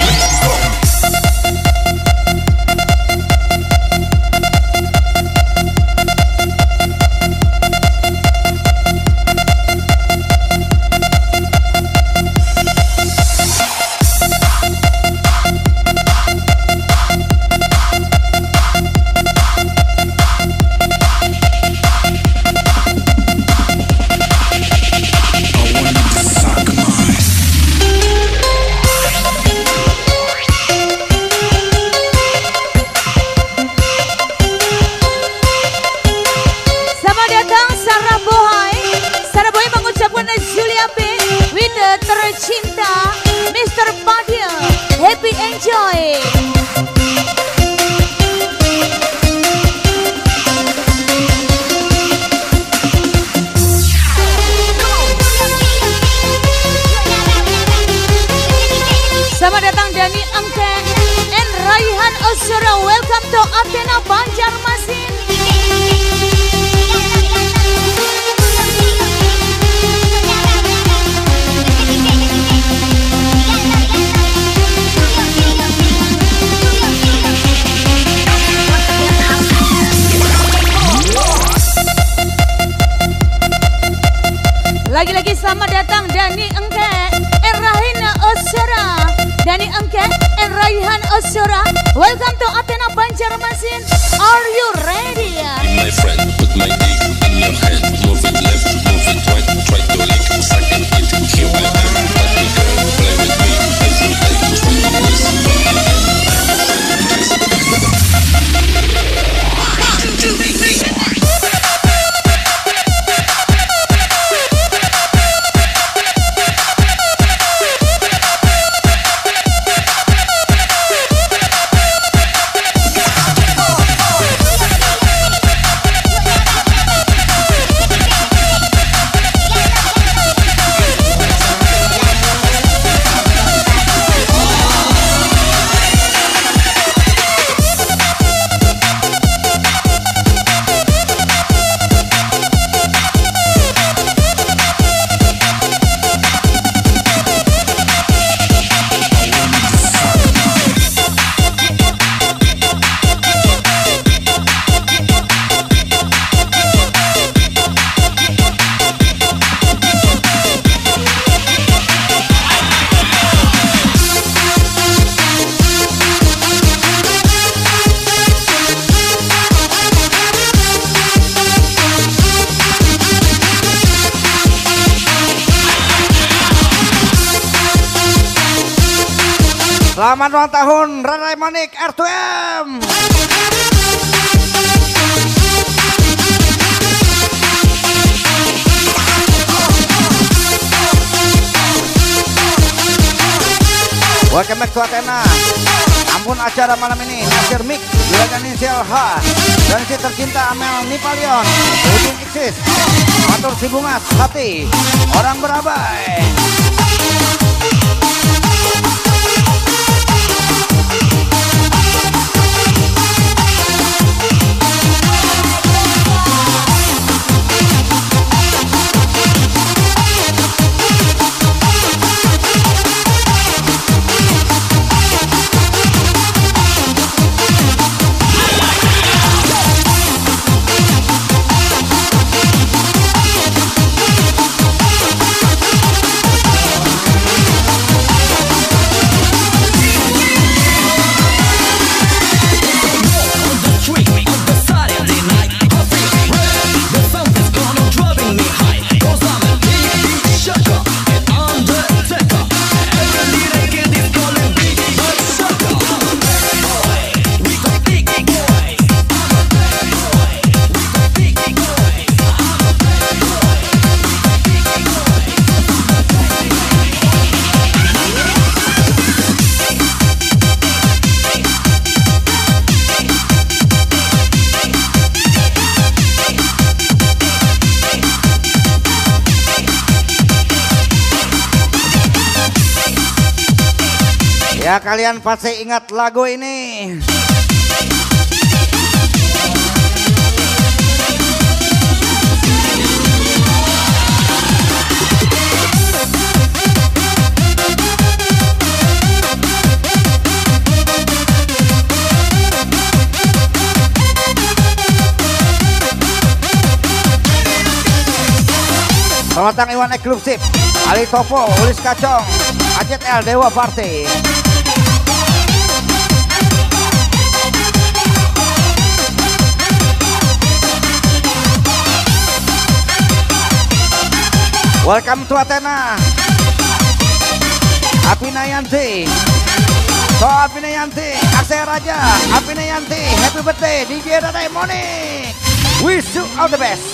Tercinta Mr. Fadil, happy enjoy. Selamat datang Dani Angke and Raihan Osura. Welcome to Athena Banjarmasin. Lagi-lagi selamat datang Dani Engke and Raihan Osura. Dani Engke and Raihan Osura. Welcome to Athena Banjarmasin. Are you ready? My friend, put my dick in your hand. Move it left, move it right. Try to lick, second it. Here I am, let me go. Play with me every day. Try to listen, but I am. Selamat ulang tahun Rarai Manik R2M. Welcome back to Athena. Ampun acara malam ini Nasir Mik, Juragan Inisial H, dan si tercinta Amel Nipalion, Udin Iksis, Matur Sibungas, Hati, Orang Berabai. Ya kalian pasti ingat lagu ini. Selamat datang Iwan Eksklusif, Ali Topo, Ulis Kacong, Acet L Dewa Party. Welcome to Athena. Apinayanti. So Apinayanti, Akse Raja, Apinayanti, happy birthday DJ Dadai Monik. Wish you all the best.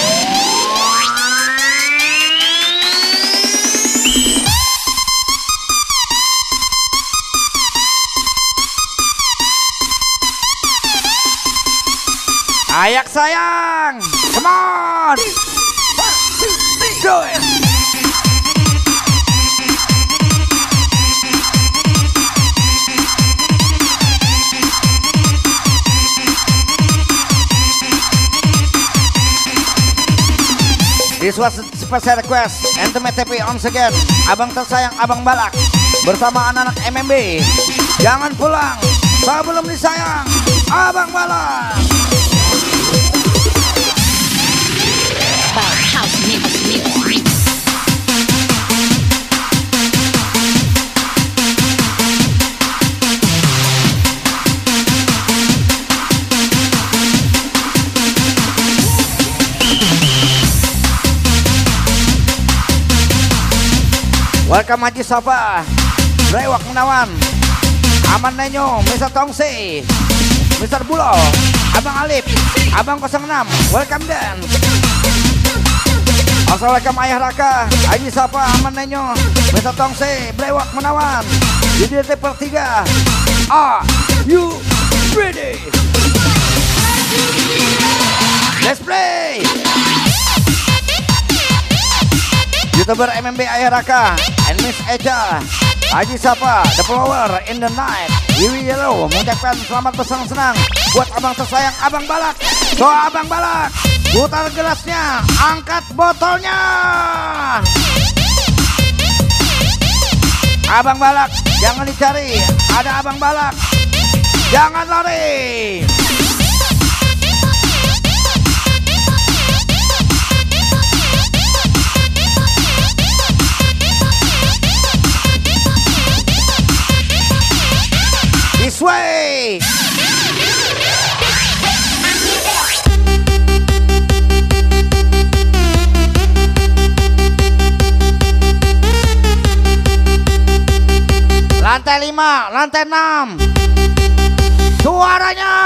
Ayak sayang, come on. Do it. This was a special request Intimate TP once again. Abang tersayang Abang Balak bersama anak-anak MMB. Jangan pulang sebelum disayang Abang Balak. House mix. Welcome Haji Sapa, Brewak Menawan, Aman Nenyo, Mr. Tongsi, Mr. Bulo, Abang Alip, Abang 06, welcome dan. Assalamualaikum Ayah Raka, Haji Sapa, Aman Nenyo, Mr. Tongsi, Brewak Menawan, JDT per 3. Are you ready? Let's play. YouTuber MMB Ayah Raka and Miss Eja, Haji Sapa, The Flower in the Night, Wiwi Yellow mengucapkan selamat bersenang-senang buat abang tersayang Abang Balak. So Abang Balak, putar gelasnya, angkat botolnya. Abang Balak, jangan dicari, ada Abang Balak, jangan lari. This way. Lantai 5, lantai 6. Suaranya.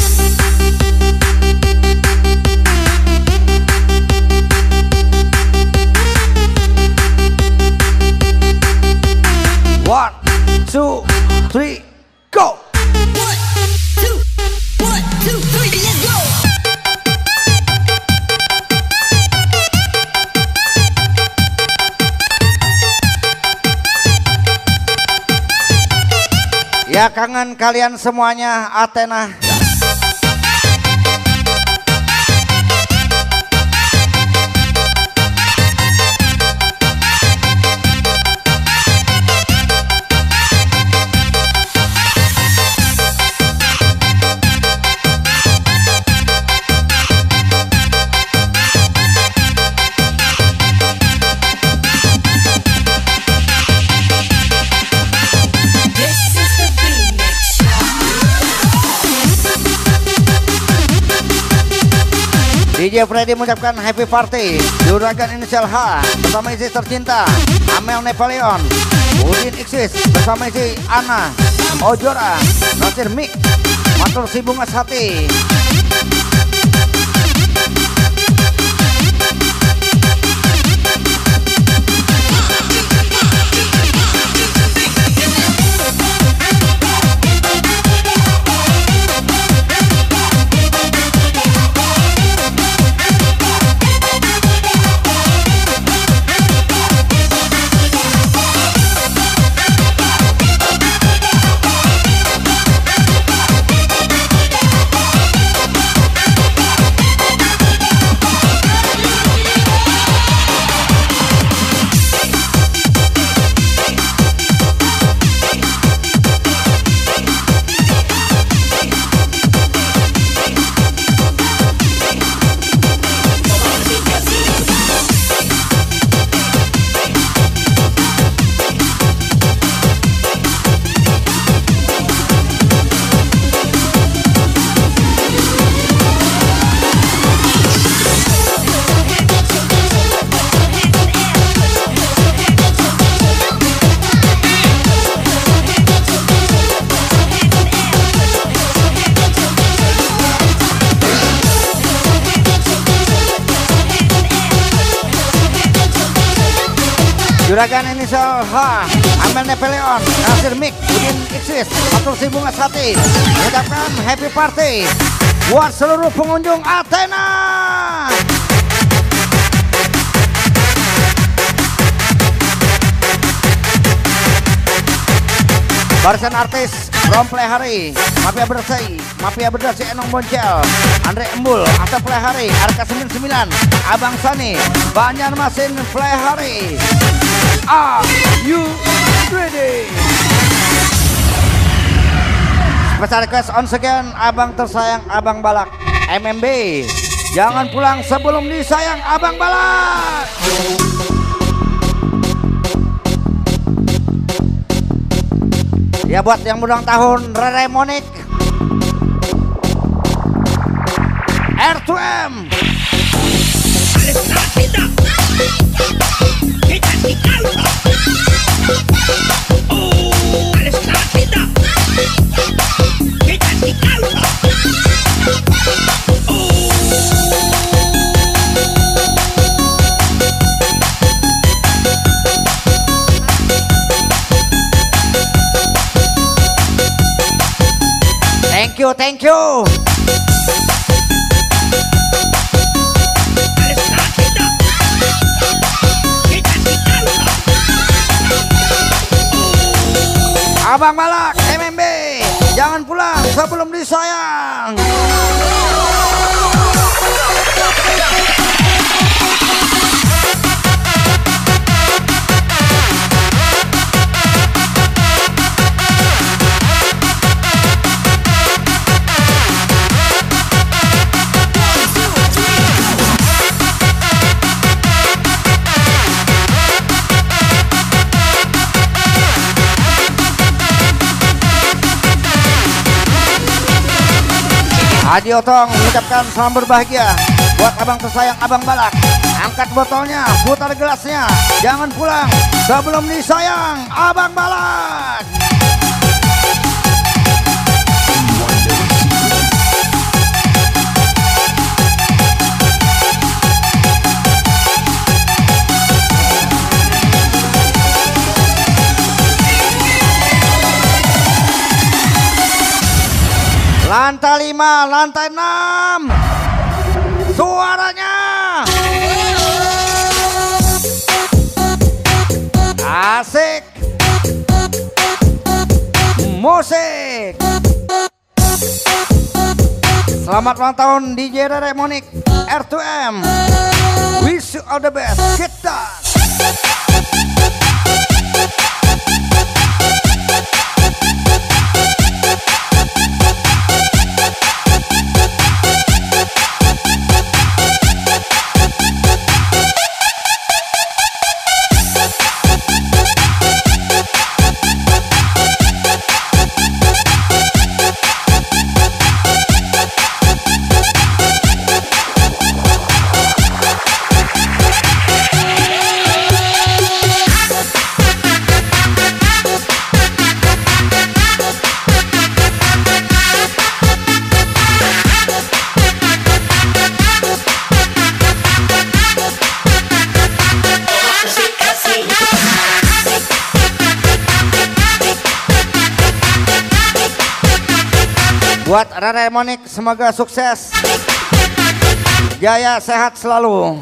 One, two, three. Go! 1, 2, 3, let's go! Ya kangen kalian semuanya Athena. DJ Freddy mengucapkan happy party Juragan Inisial H bersama istri tercinta Amel Napoleon, Udin Iksis bersama istri Ana Ojora, Nasir Mik, Matur Si Bunga Sati. Juragan inisial H, Amel Napoleon, Nasir Mik, Udin Iksis, Matur Si Bunga Sati, mengucapkan happy party buat seluruh pengunjung Athena. Barisan artis Romplay Hari, Mafia Bersai, Mafia Berdasi Enong Boncel, Andre Embul, Asap Play Hari, Arka 99, Abang Sani, Banjarmasin Play Hari. Are you ready? Special request once again, abang tersayang Abang Balak, MMB. Jangan pulang sebelum disayang Abang Balak. Ya buat yang ulang tahun Rere Monik, R2M. Thank you. Abang Balak, MMB, jangan pulang sebelum disayang. Haji Otong mengucapkan salam berbahagia buat abang tersayang Abang Balak. Angkat botolnya, putar gelasnya, jangan pulang sebelum disayang Abang Balak. Lantai 5, lantai 6, suaranya asik, musik. Selamat ulang tahun DJ Rere Monik, R2M. Wish you all the best. Kita buat Rere Monik, semoga sukses, jaya, sehat selalu.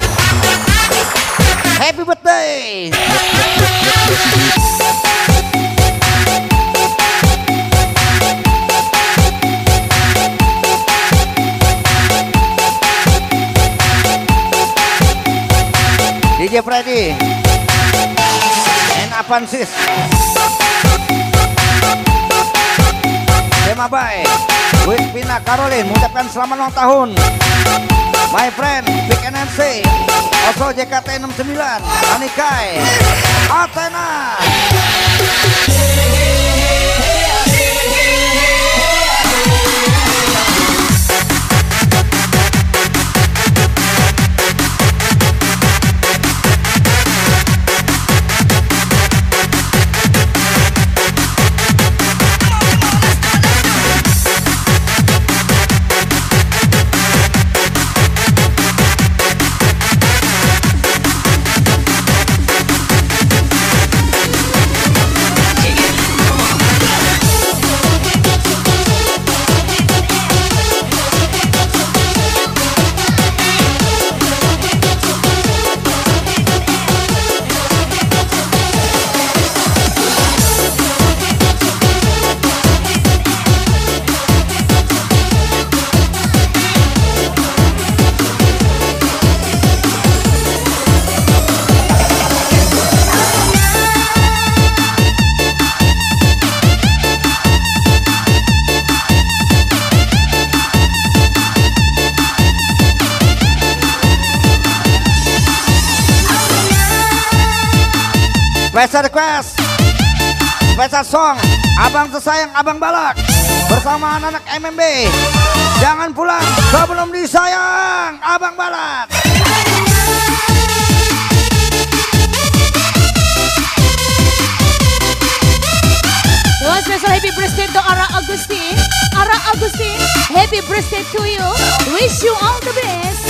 Happy birthday. DJ Freddy and Avansis Tema Bay with Pina Caroline mengucapkan selamat ulang tahun. My friend Big NMC, also JKT 69, Anikai, Athena. Special request, special song, abang tersayang abang Balak bersama anak-anak MMB. Jangan pulang sebelum disayang abang Balak. One special happy birthday to Ara Agustin. Ara Agustin, happy birthday to you. Wish you all the best.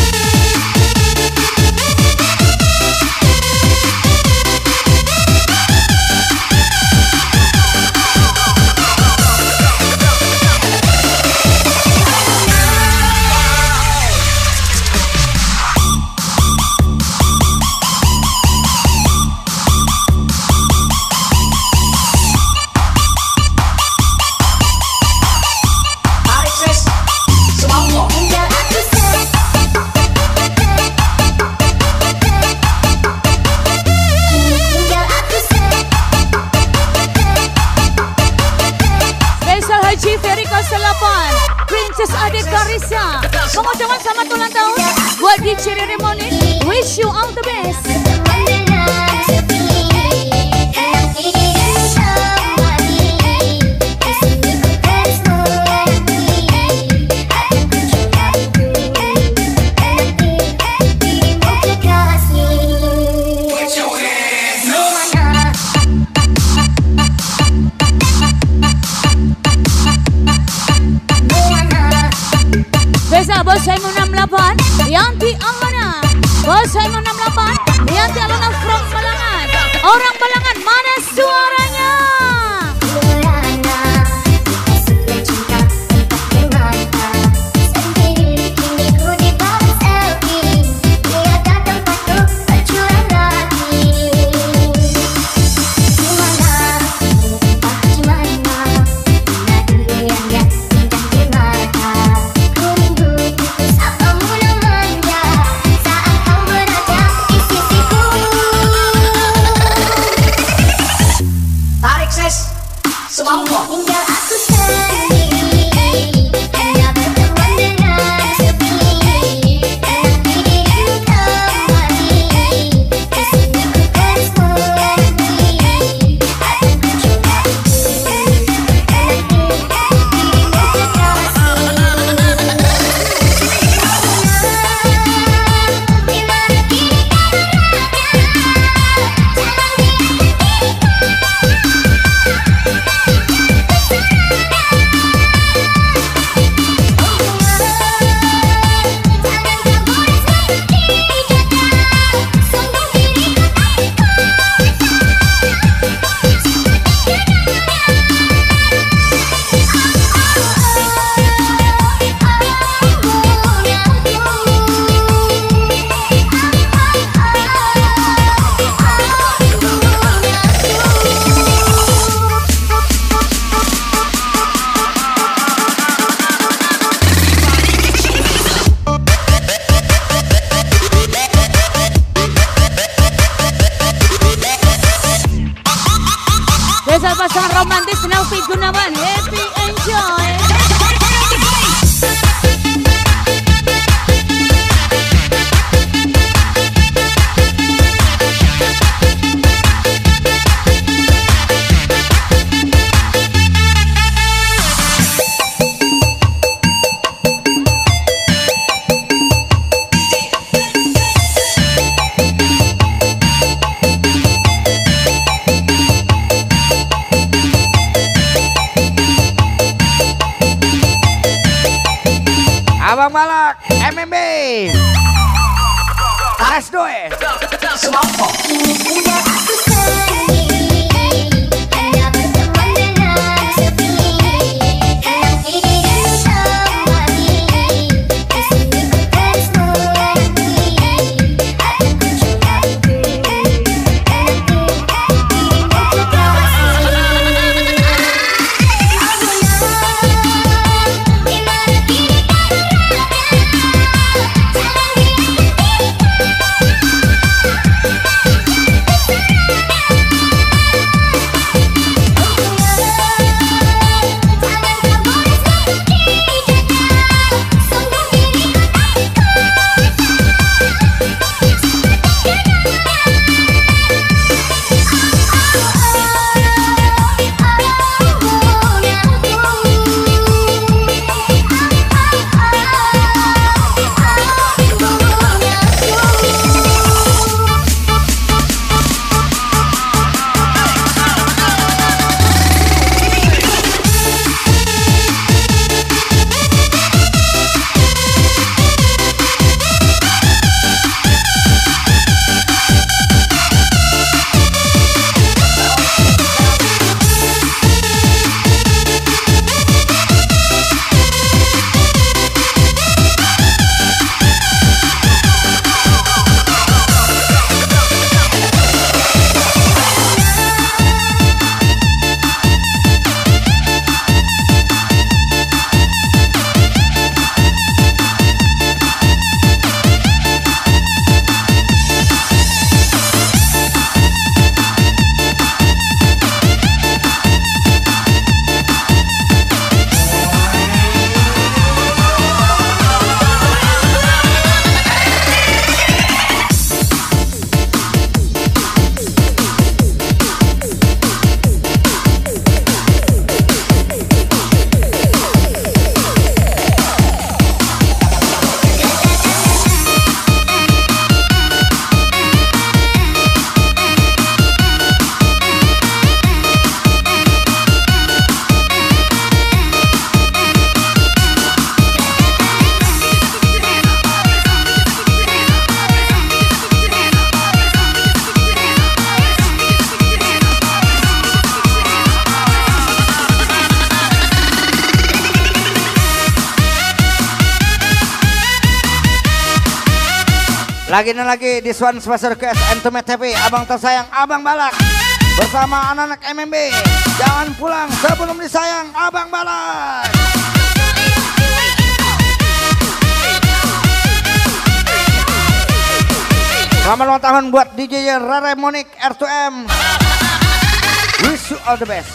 Princess Ade Karissa mengucapkan selamat ulang tahun buat di Cherry Remonic. Wish you all the best. Bos Simon 68 Yanti Alana, Bos Simon 68 Yanti Alana from Balangan. Orang Balangan mana suaranya? Pasangan romantis Naufid Gunawan, happy enjoy. Abang Balak, MMB, Taras Doe. Lagi dan lagi di Swan Special Request Entomet TV, abang tersayang Abang Balak bersama anak-anak MMB. Jangan pulang sebelum disayang Abang Balak. Selamat ulang tahun buat DJ Rare Monik R2M. Wish you all the best.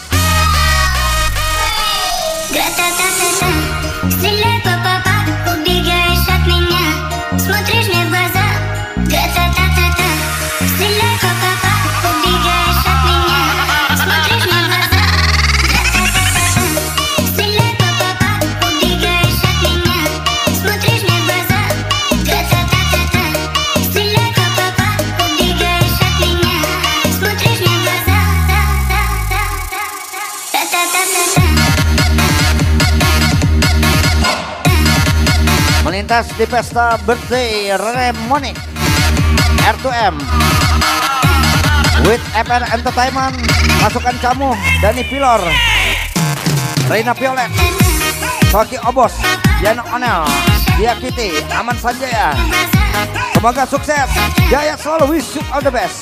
Melintas di pesta birthday Rare Monik R2M with FR Entertainment, Masukan Kamu, Dani Pilor, Reina Violet, Soki Obos, Yana Onel, Dia Kitty, Aman Sanjaya. Semoga sukses, jaya selalu, wish you all the best.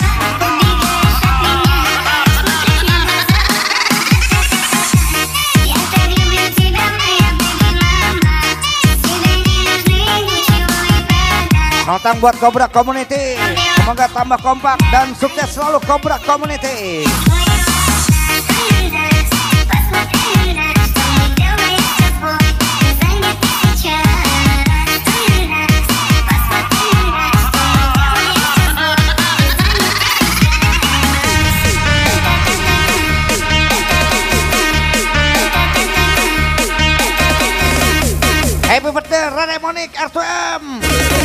Notang buat Cobra Community, semoga tambah kompak dan sukses selalu Cobra Community. Happy birthday Rare Monik R2M.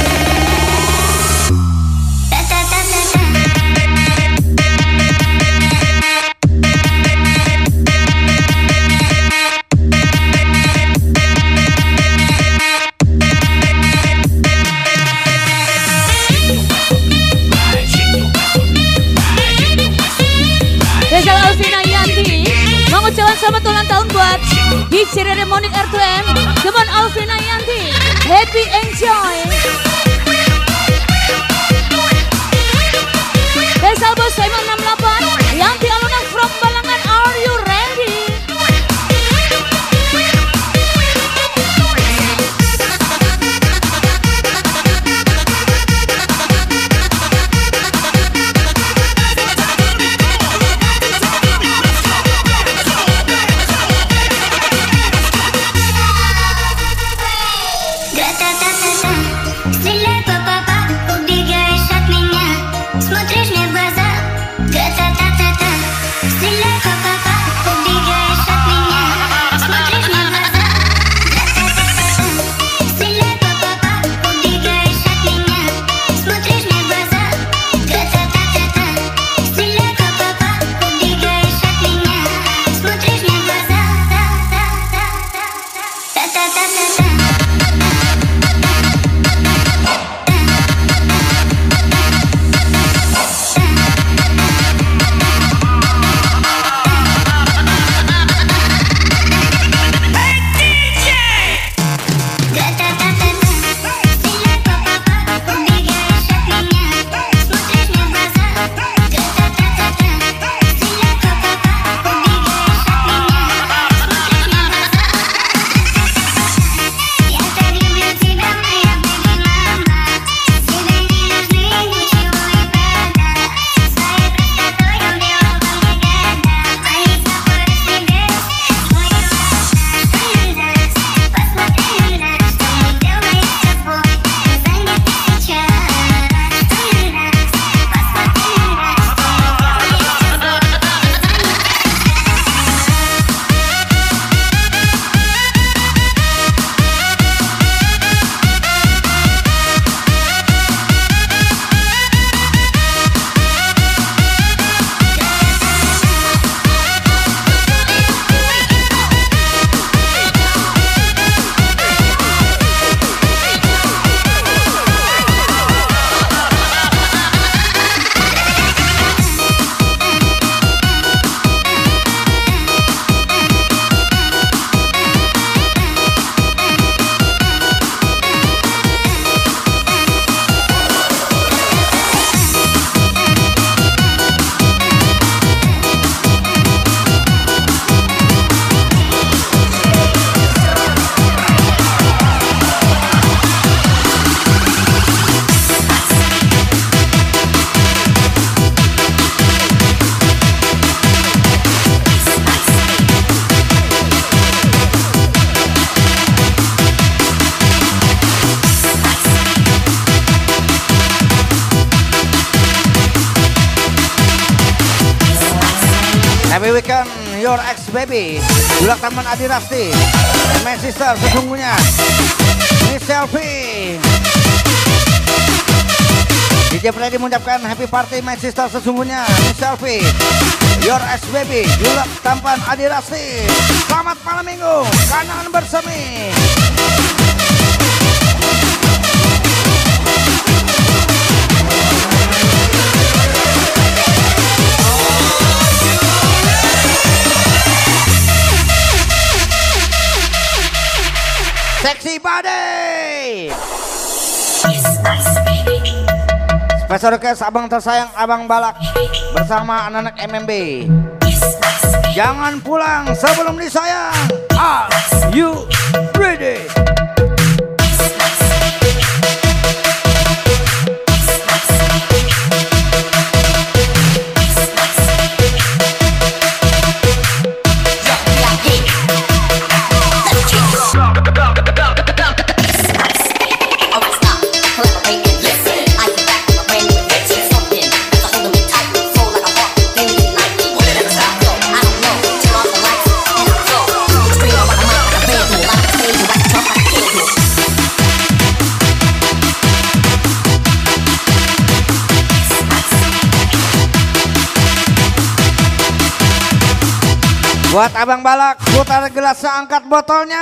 Mengucapkan selamat ulang tahun buat DJ Rare Monik R2M. Come on Alvina Yanti, happy enjoy. Besal Bos Simon 68, Yanti Aluna from Balangan, are you ready? Sila Happy weekend, your ex baby. Bulak Taman Adi Rasti. My sister sesungguhnya. Ini selfie. DJ Freddy mengucapkan happy party my sister sesungguhnya. Ini selfie. Your ex baby. Bulak Taman Adi Rasti. Selamat malam minggu. Kanan bersemi. Sexy body. Special request abang tersayang Abang Balak bersama anak-anak MMB. Jangan pulang sebelum disayang. Are you ready? Buat Abang Balak, putar gelasnya, angkat botolnya.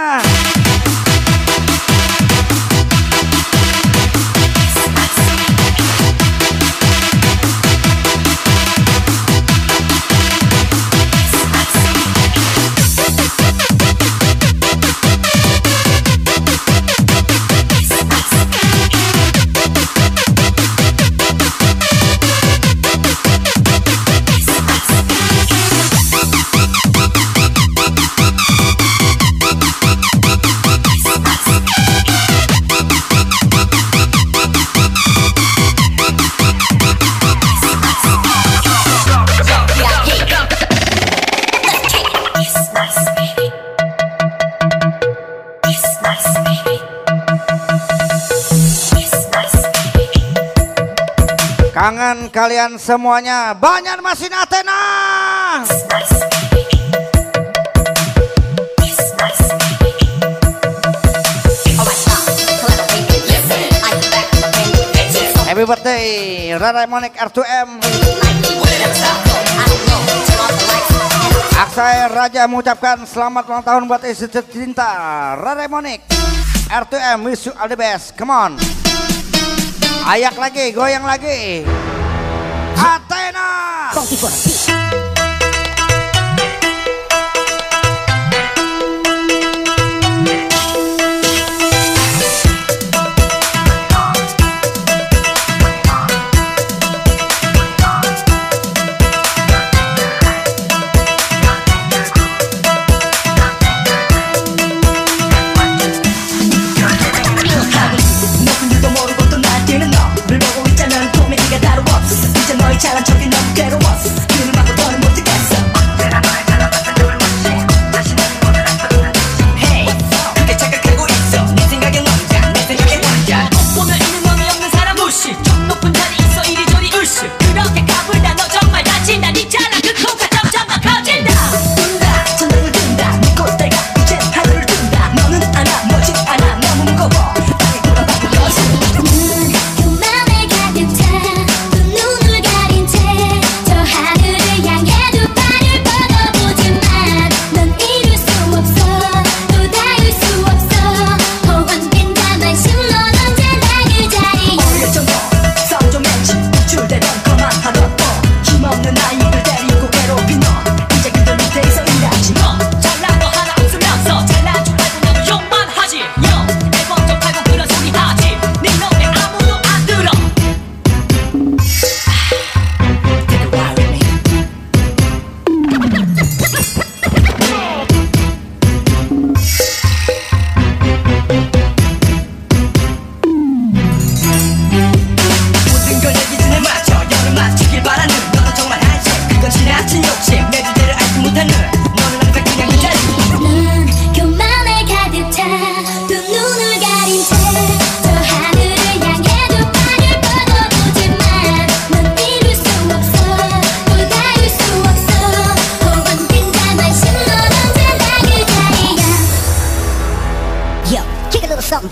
Kangen kalian semuanya, Banjarmasin Athena. Happy birthday Rara Monik R2M. Aksai Raja mengucapkan selamat ulang tahun buat istri tercinta Rara Monik R2M. Wish you all the best. Come on. Ayak lagi, goyang lagi. Athena. 잘난 척이 너무 괴로웠어. 길을 막고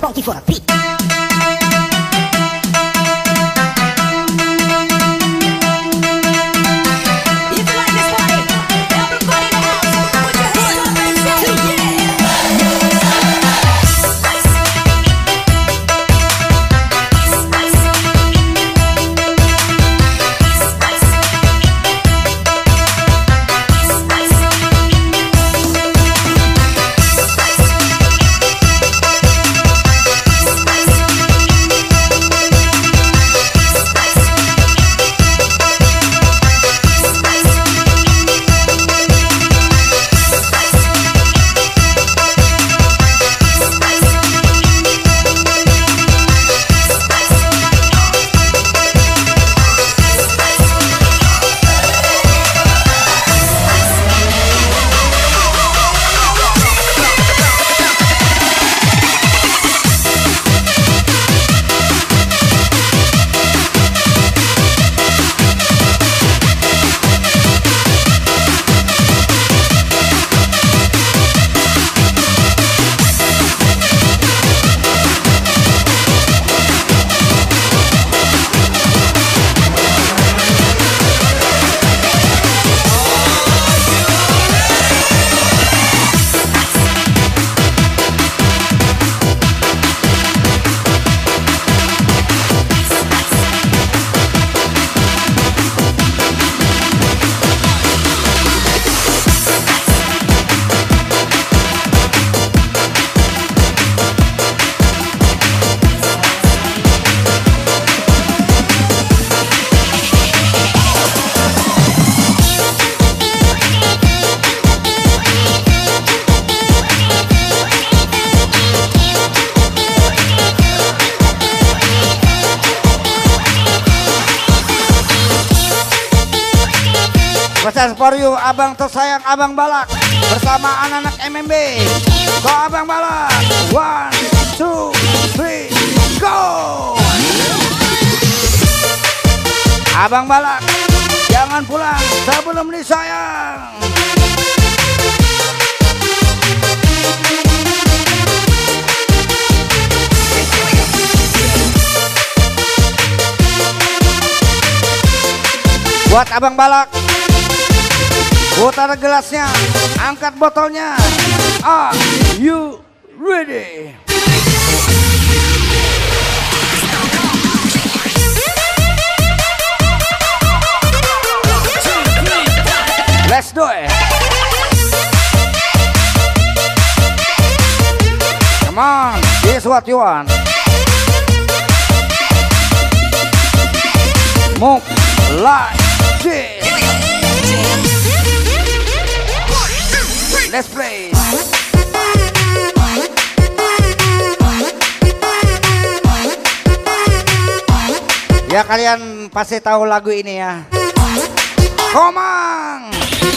funky for a beat. Spesial for you, abang tersayang Abang Balak bersama anak-anak MMB. Go Abang Balak, 1, 2, 3, go! Abang Balak, jangan pulang sebelum disayang. Buat Abang Balak, putar gelasnya, angkat botolnya. Are you ready? Let's do it. Come on, this is what you want. Move like this. Let's play. Ya kalian pasti tahu lagu ini ya. Komang.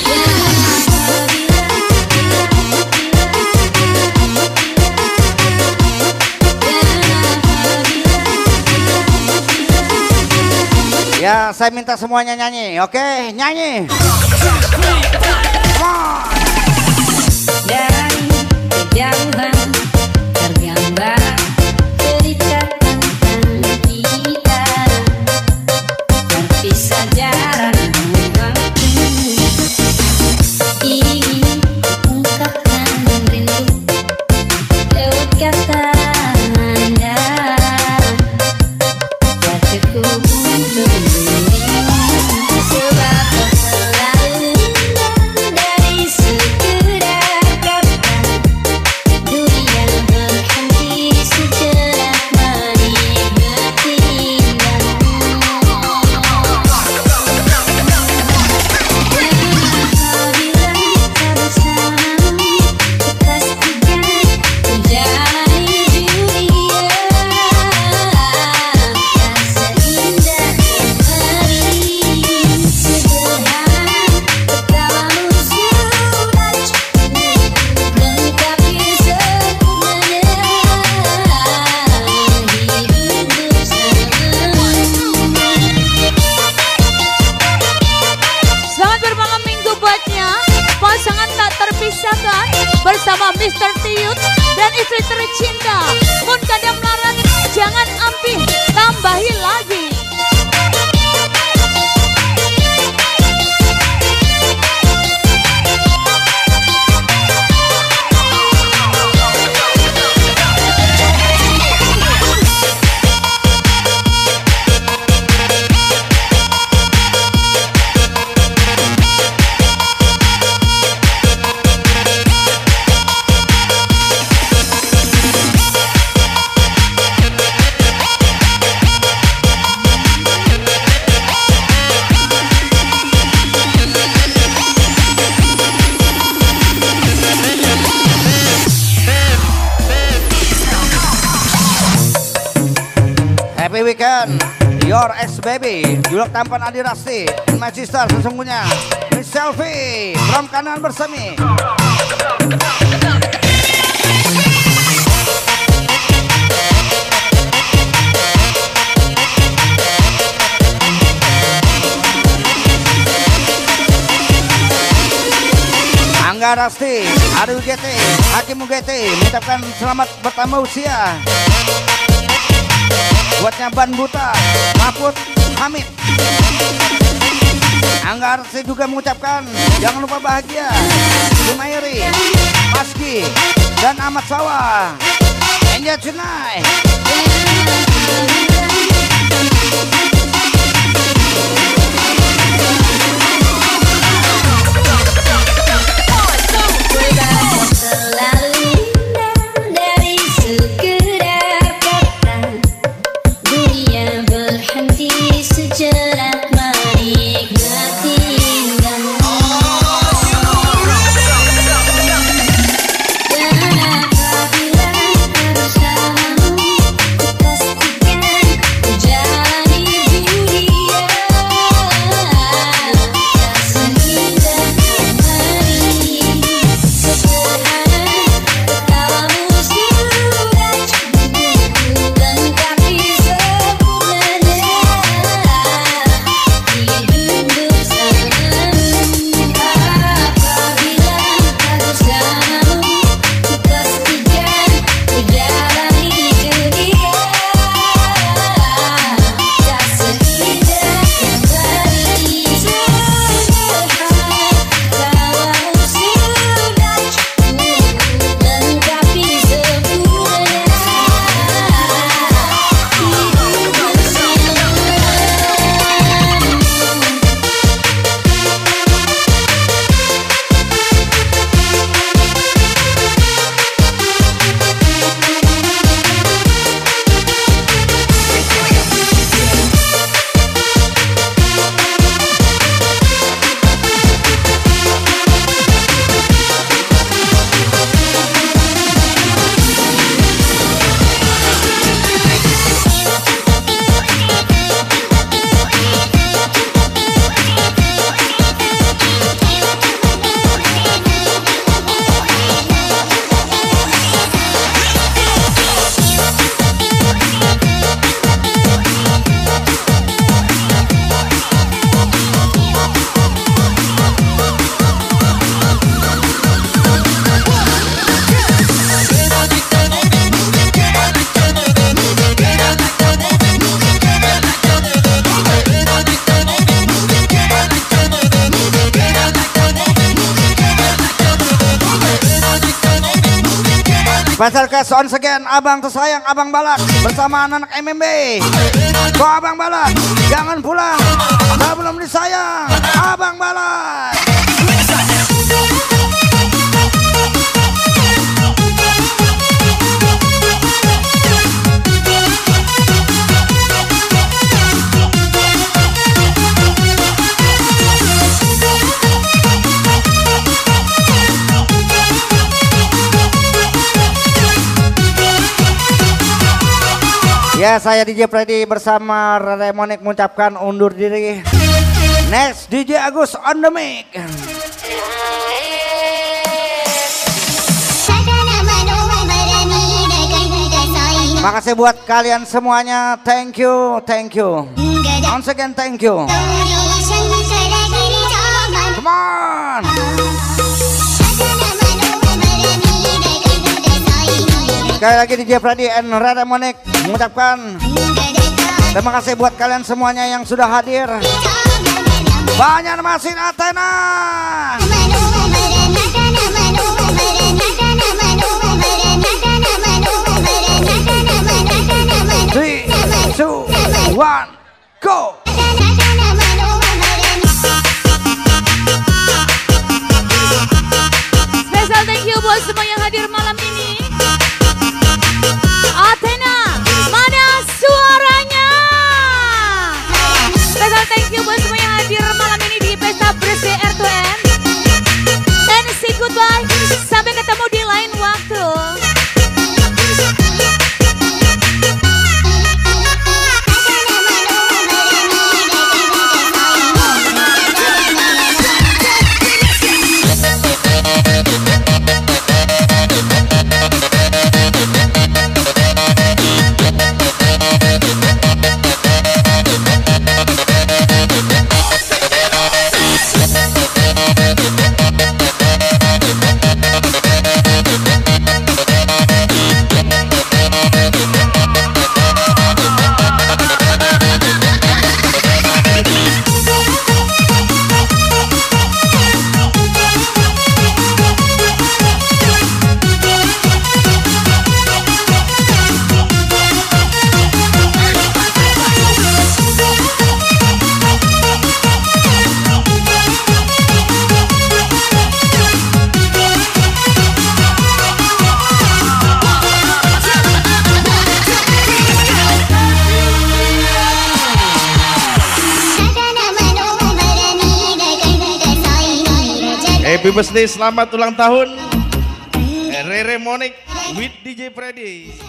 Ya saya minta semuanya nyanyi, oke? Nyanyi. Come on. Dari kejauhan tergambar cerita tentang kita, terpisah jarak waktu, ingin ungkapkan rindu lewat kata Anda. Hatiku untuk sebab selalu dari sekedar kata dunia berhenti sejenak menikmati indahmu. Apabila kita bersamamu, pastikan menjalani dunia tak seindah hari sederhana. Pertamamu sudah cukup lengkapi sempurna hidup bersamamu. Selamat bermalam minggu buatnya pasangan tak terpisahkan bersama Mr. Tiut dan calon istri tercinta. Mun kadang melarat, jangan ampih, tambahi lagi. Happy weekend, your ex baby, julak tampan Adi Rasti, and my sister sesungguhnya, Miss Selfie, from kanan bersemi. Angga Rasti, Adi UGT, Hakim UGT, mengucapkan selamat bertambah usia. Buatnya Ban Buta, Mahfud Hamid. Angga Arsi juga mengucapkan jangan lupa bahagia Sumairi, Maski, dan Ahmad Sawah. Enjoy tonight. Selalu dari sekedar kata, dunia berhenti sejenak menikmati indahmu. Dan apabila bersamamu, pastikan jalani dunia tak seindah kemarin. Sederhana ketawamu sudah cukup lengkapi sempurna hidup bersamamu. Apabila bersamamu, pastikan jalani dunia tak seindah kemarin. Sederhana ketawamu sudah cukup lengkapi sempurna hidup bersamamu. Special cast on again, abang tersayang, abang Balak bersama anak-anak MMB. Kok abang Balak, jangan pulang sebelum disayang, abang Balak. Ya, saya DJ Freddy bersama Remonik mengucapkan undur diri. Next DJ Agus on the mic. Makasih buat kalian semuanya. Thank you, thank you. Once again thank you. Come on. Sekali lagi DJ Freddy and Rere Monik mengucapkan terima kasih buat kalian semuanya yang sudah hadir. Banjarmasin Athena. 3, 2, 1, go! Special thank you buat semua yang hadir malam ini. Athena, mana suaranya? Special thank you buat semua yang hadir malam ini di Pesta Bersih R2M. And say goodbye, sampai ketemu di lain waktu. Happy birthday, selamat ulang tahun Rere Monik with DJ Freddy.